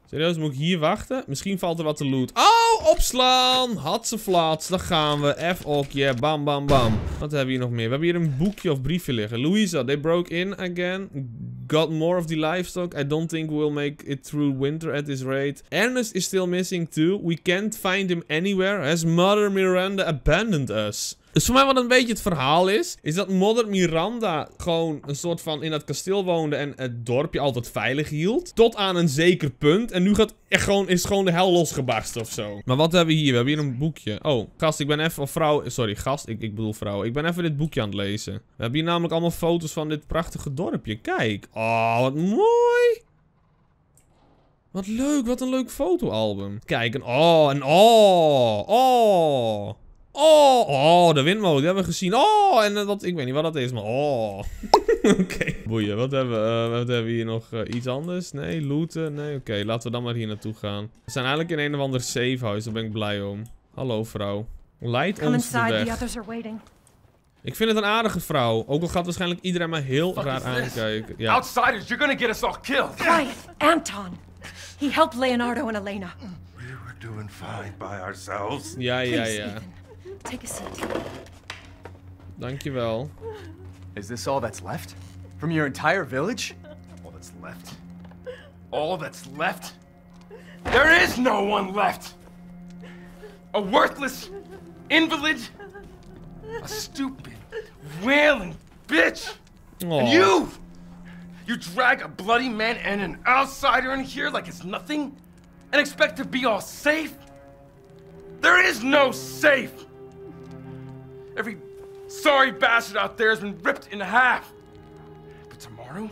Serieus, moet ik hier wachten? Misschien valt er wat te loot. Oh, opslaan! Had ze flats, daar gaan we. F-okje, bam, bam, bam. Wat hebben we hier nog meer? We hebben hier een boekje of briefje liggen. Louisa, they broke in again. Got more of the livestock. I don't think we'll make it through winter at this rate. Ernest is still missing too. We can't find him anywhere. Has Mother Miranda abandoned us? Dus voor mij wat een beetje het verhaal is, is dat Mother Miranda gewoon een soort van in dat kasteel woonde en het dorpje altijd veilig hield. Tot aan een zeker punt. En nu gaat echt gewoon, is gewoon de hel losgebarsten of zo. Maar wat hebben we hier? We hebben hier een boekje. Oh, gast, ik ben even, of vrouw, sorry, gast, ik, ik bedoel vrouw. Ik ben even dit boekje aan het lezen. We hebben hier namelijk allemaal foto's van dit prachtige dorpje. Kijk. Oh, wat mooi. Wat leuk, wat een leuk fotoalbum. Kijk, en oh, en oh, oh. Oh, oh, de windmolen, die hebben we gezien. Oh, en uh, wat, ik weet niet wat dat is, maar oh. Oké, okay. Boeien, wat hebben, we, uh, wat hebben we hier nog? Uh, iets anders? Nee, looten? Nee, oké, okay, laten we dan maar hier naartoe gaan. We zijn eigenlijk in een of ander safehuis, daar ben ik blij om. Hallo, vrouw. Leid ons de weg. Ik vind het een aardige vrouw, ook al gaat waarschijnlijk iedereen mij heel raar aankijken. Ja. Outsiders, you're gonna get us all killed. Quiet, Anton. He helped Leonardo and Elena. We were doing fine by ourselves. Ja, ja, Please, ja. Ethan. Take a seat. Dankjewel. Is this all that's left? From your entire village? All that's left? All that's left? There is no one left! A worthless invalid? A stupid, wailing bitch! Aww. And you! You drag a bloody man and an outsider in here like it's nothing? And expect to be all safe? There is no safe! Every sorry bastard out there has been ripped in half. But tomorrow?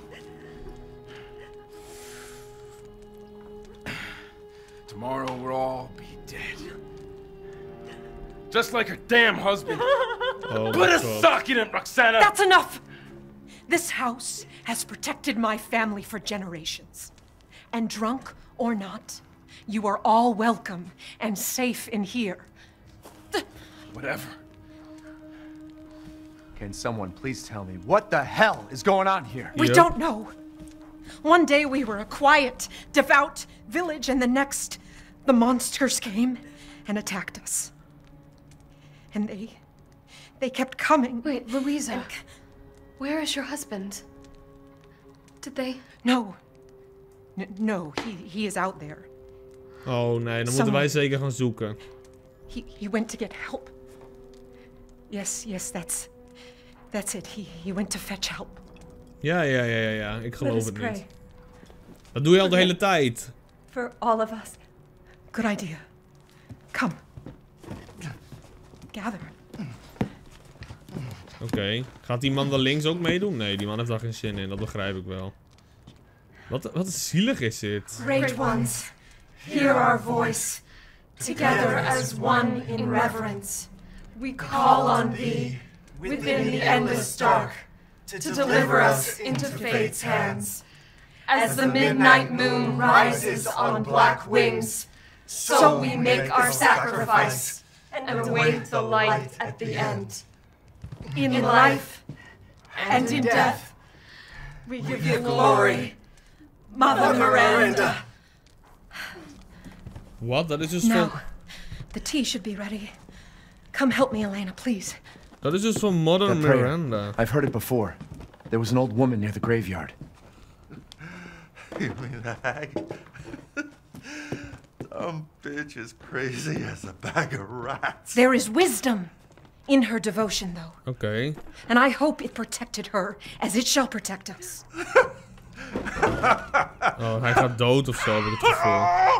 Tomorrow we'll all be dead. Just like her damn husband. Oh Put a sock in it, Roxana! That's enough! This house has protected my family for generations. And drunk or not, you are all welcome and safe in here. Whatever. Can someone please tell me what the hell is going on here? We Yep. don't know. One day we were a quiet, devout village, and the next, the monsters came and attacked us. And they... they kept coming. Wait, Louisa. Where is your husband? Did they... No. N no, he, he is out there. Oh nee, dan moeten wij zeker gaan zoeken. He, he went to get help. Yes, yes, that's... That's it. He, he went to fetch help. Ja, ja, ja, ja, ja. Ik geloof Let us het pray. niet. Dat doe je al de hele tijd. For all of us. Good idea. Come. Gather. Oké. Okay. Gaat die man daar links ook meedoen? Nee, die man heeft daar geen zin in. Dat begrijp ik wel. Wat, wat zielig is dit. Great ones, hear our voice. Together as one in reverence, we call on thee within the endless dark to deliver us into fate's hands. As the midnight moon rises on black wings, so we make our sacrifice and await the light at the end. In life and in death, we give you glory, Mother Miranda. Wat? Dat is dus Now, van... the tea should be ready. Come help me, Elena, please. Dat is dus van Mother That prayer. Miranda. I've heard it before. There was an old woman near the graveyard. You mean the hag? Dumb bitch is crazy as a bag of rats. There is wisdom in her devotion, though. Oké. Okay. And I hope it protected her as it shall protect us. Oh, hij gaat dood of zo, heb ik het gevoel.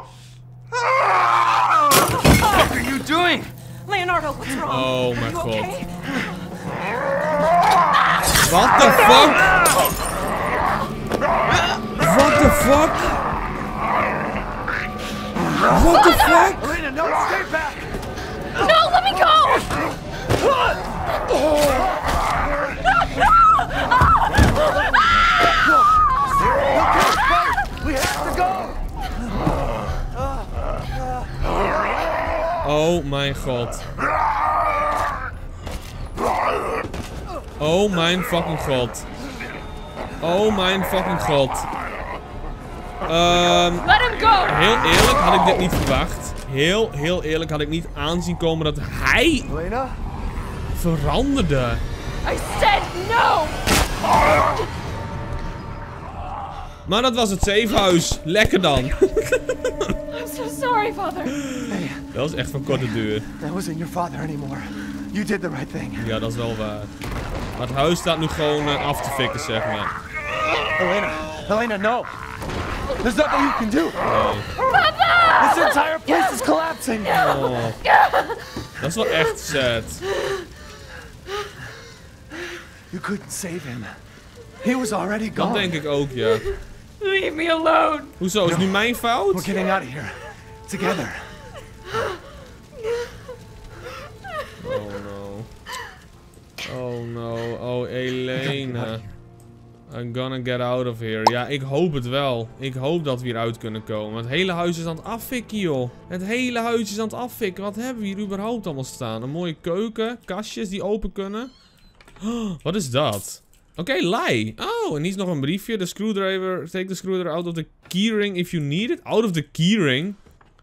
What the fuck are you doing? Leonardo, what's wrong? Oh mijn god. Okay? What the fuck? What the fuck? What the fuck? Elena, no, stay back! No, let me go! We have to go! Oh mijn god. Oh mijn fucking god. Oh mijn fucking god. Um, Let him go! Heel eerlijk had ik dit niet verwacht. Heel, heel eerlijk had ik niet aanzien komen dat hij Elena? veranderde. I said no! Maar dat was het safehuis. Lekker dan. I'm so sorry, father. Hey, Dat was echt van korte duur. that wasn't your father anymore. You did the right thing. Ja, dat is wel waar. Maar het huis staat nu gewoon uh, af te fikken, zeg maar. Elena, Elena, no. There's nothing you can do. Nee. Papa! This entire place is collapsing. Oh. Dat is wel echt sad. You couldn't save him. He was already gone. Dat denk ik ook, ja. Leave me alone. Hoezo? Is het nu mijn fout? We're getting out of here. Together. Oh no. Oh no. Oh, Elena. I'm gonna get out of here. Ja, ik hoop het wel. Ik hoop dat we hieruit kunnen komen. Het hele huis is aan het affikken, joh. Het hele huis is aan het affikken. Wat hebben we hier überhaupt allemaal staan? Een mooie keuken. Kastjes die open kunnen. Oh, wat is dat? Oké, okay, lei. Oh, en hier is nog een briefje. The screwdriver. Take the screwdriver out of the keyring if you need it. Out of the keyring?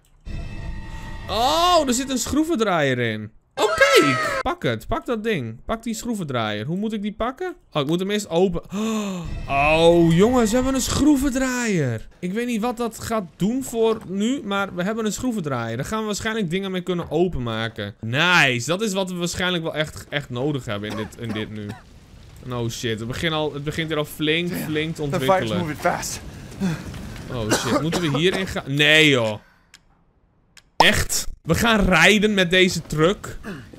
Oh, er zit een schroevendraaier in. Oké, okay. Pak het. Pak dat ding. Pak die schroevendraaier. Hoe moet ik die pakken? Oh, ik moet hem eerst open. Oh, jongens, we hebben een schroevendraaier. Ik weet niet wat dat gaat doen voor nu, maar we hebben een schroevendraaier. Daar gaan we waarschijnlijk dingen mee kunnen openmaken. Nice. Dat is wat we waarschijnlijk wel echt, echt nodig hebben in dit, in dit nu. Oh shit, het begint, al, het begint hier al flink, flink te ontwikkelen. Oh shit, moeten we hierin gaan? Nee joh. Echt? We gaan rijden met deze truck?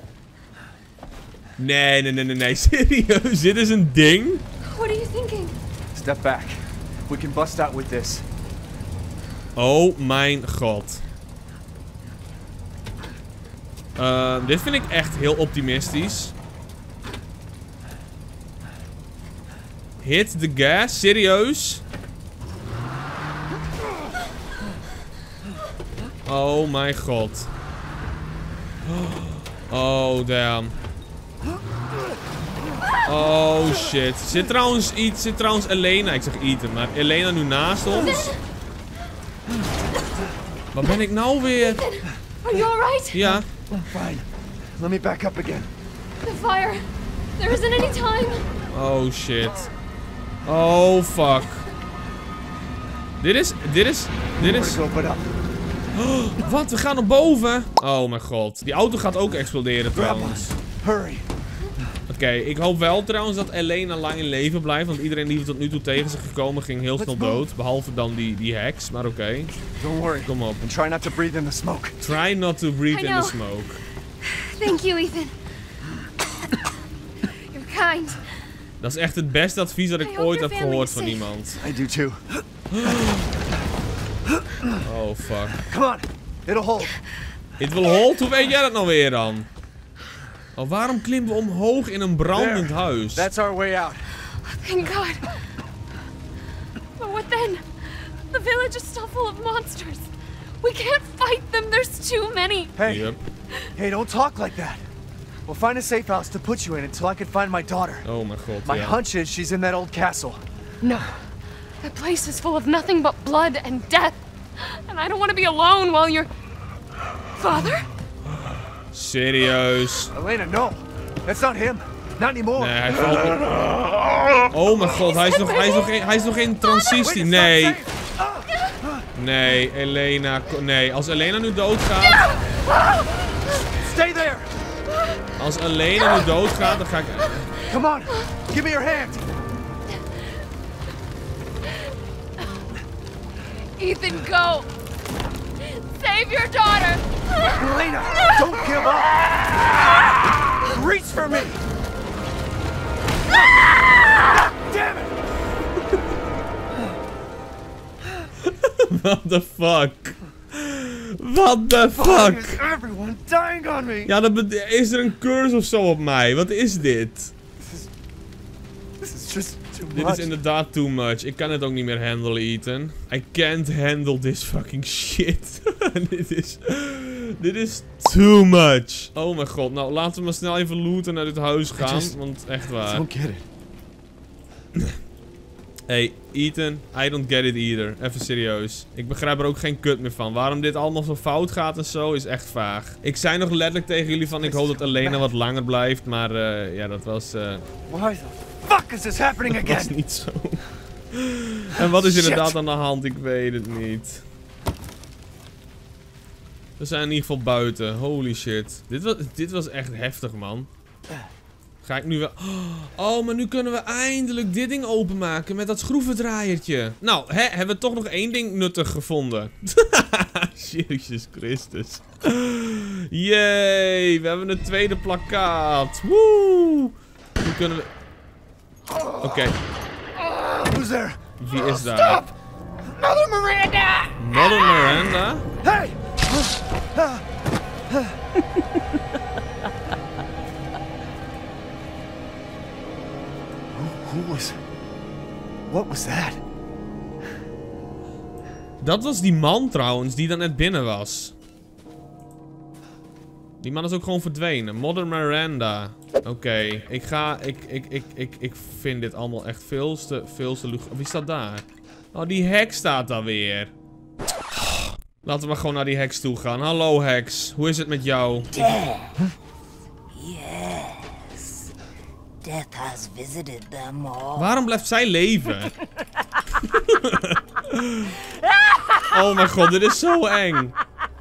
Nee, nee, nee, nee, nee. Serieus? Dit is een ding? What are you thinking? Step back. We can bust out with this. Oh mijn god. Uh, dit vind ik echt heel optimistisch. Hit the gas, serieus? Oh mijn god. Oh damn. Oh shit. Zit trouwens iets, zit trouwens Elena, ik zeg Ethan, maar Elena nu naast ons? Waar ben ik nou weer? Are you alright? Ja. I'm fine. Let me back up again. The fire. There isn't any time. Oh shit. Oh fuck. Dit is, dit is, dit is... Oh, wat? We gaan naar boven? Oh mijn god. Die auto gaat ook exploderen trouwens. Hurry. Oké, okay, ik hoop wel trouwens dat Elena lang in leven blijft. Want iedereen die we tot nu toe tegen is gekomen ging heel snel dood. Behalve dan die, die heks, maar oké. Okay. Don't worry. Kom op. And try not to breathe in the smoke. Try not to breathe in the smoke. Thank you, Ethan. You're kind. Dat is echt het beste advies dat ik ooit heb gehoord van iemand. I do too. Oh fuck. Come on. It'll hold. It will hold? Hoe weet jij dat nou weer dan? Oh, waarom klimmen we omhoog in een brandend There. huis? That's our way out. Thank God. But what then? The village is still full of monsters. We can't fight them. There's too many. Hey. Yep. Hey, don't talk like that. We'll find a safe house to put you in until I can find my daughter. Oh my god. My yeah. hunch is she's in that old castle. No. That place is full of nothing but blood and death. And I don't want to be alone while you're... Father? Serieus? Elena, no. That's not him. Not anymore. Nee, hij valt niet. Oh mijn god, hij is nog, hij is nog, hij is nog in transitie. Nee. Nee, Elena. Nee, als Elena nu doodgaat. Stay there. Als Elena nu doodgaat, dan ga ik... Come on. Give me your hand. Ethan, go. Save your daughter. Elena, don't give up. Reach for me. Damn it. What the fuck? What the fuck? Why is everyone dying on me? Ja, dan is er een curse of zo op mij. Wat is dit? This is, this is just too much. Dit is inderdaad too much. Ik kan het ook niet meer handelen, Ethan. I can't handle this fucking shit. Dit is... Dit is too much. Oh mijn god. Nou, laten we maar snel even looten naar dit huis gaan. Just, want echt waar. Don't get it. Hey, Ethan, I don't get it either. Even serieus. Ik begrijp er ook geen kut meer van. Waarom dit allemaal zo fout gaat en zo, is echt vaag. Ik zei nog letterlijk tegen jullie van, ik hoop dat Elena wat langer blijft. Maar uh, ja, dat was... Uh, Why the fuck is this happening again? Dat was niet zo. En wat is inderdaad aan de hand? Ik weet het niet. We zijn in ieder geval buiten. Holy shit. Dit was, dit was echt heftig, man. Ga ik nu wel... Oh, maar nu kunnen we eindelijk dit ding openmaken met dat schroevendraaiertje. Nou, hè, hebben we toch nog één ding nuttig gevonden. Jezus Christus. Yay, we hebben een tweede plakkaat. Woe! Nu kunnen we... Oké. Okay. Who's there? Wie is daar? Stop! Mother Miranda! Mother Miranda? Hey! Who was... What was that? Dat was die man trouwens, die dan net binnen was. Die man is ook gewoon verdwenen. Mother Miranda. Oké, okay. ik ga... Ik, ik, ik, ik, ik vind dit allemaal echt veel te... Veel te lucht. Wie staat daar? Oh, die heks staat daar weer. Laten we maar gewoon naar die heks toe gaan. Hallo heks, hoe is het met jou? Death. Yes. Death has visited them all. Waarom blijft zij leven? Oh mijn god, dit is zo eng.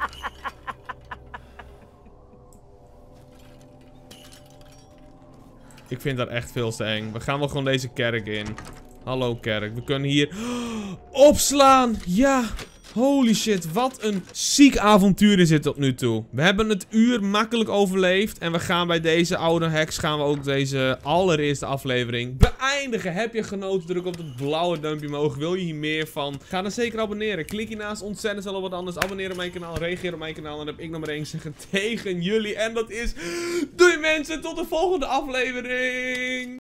Ik vind dat echt veel te eng. We gaan wel gewoon deze kerk in. Hallo kerk, we kunnen hier opslaan. Ja. Holy shit, wat een ziek avontuur is dit tot nu toe. We hebben het uur makkelijk overleefd. En we gaan bij deze oude heks gaan we ook deze allereerste aflevering beëindigen. Heb je genoten? Druk op het blauwe duimpje omhoog. Wil je hier meer van? Ga dan zeker abonneren. Klik hiernaast ontzettend snel op wat anders. Abonneer op mijn kanaal. Reageer op mijn kanaal. En dan heb ik nog maar één zeggen tegen jullie. En dat is... Doei mensen, tot de volgende aflevering.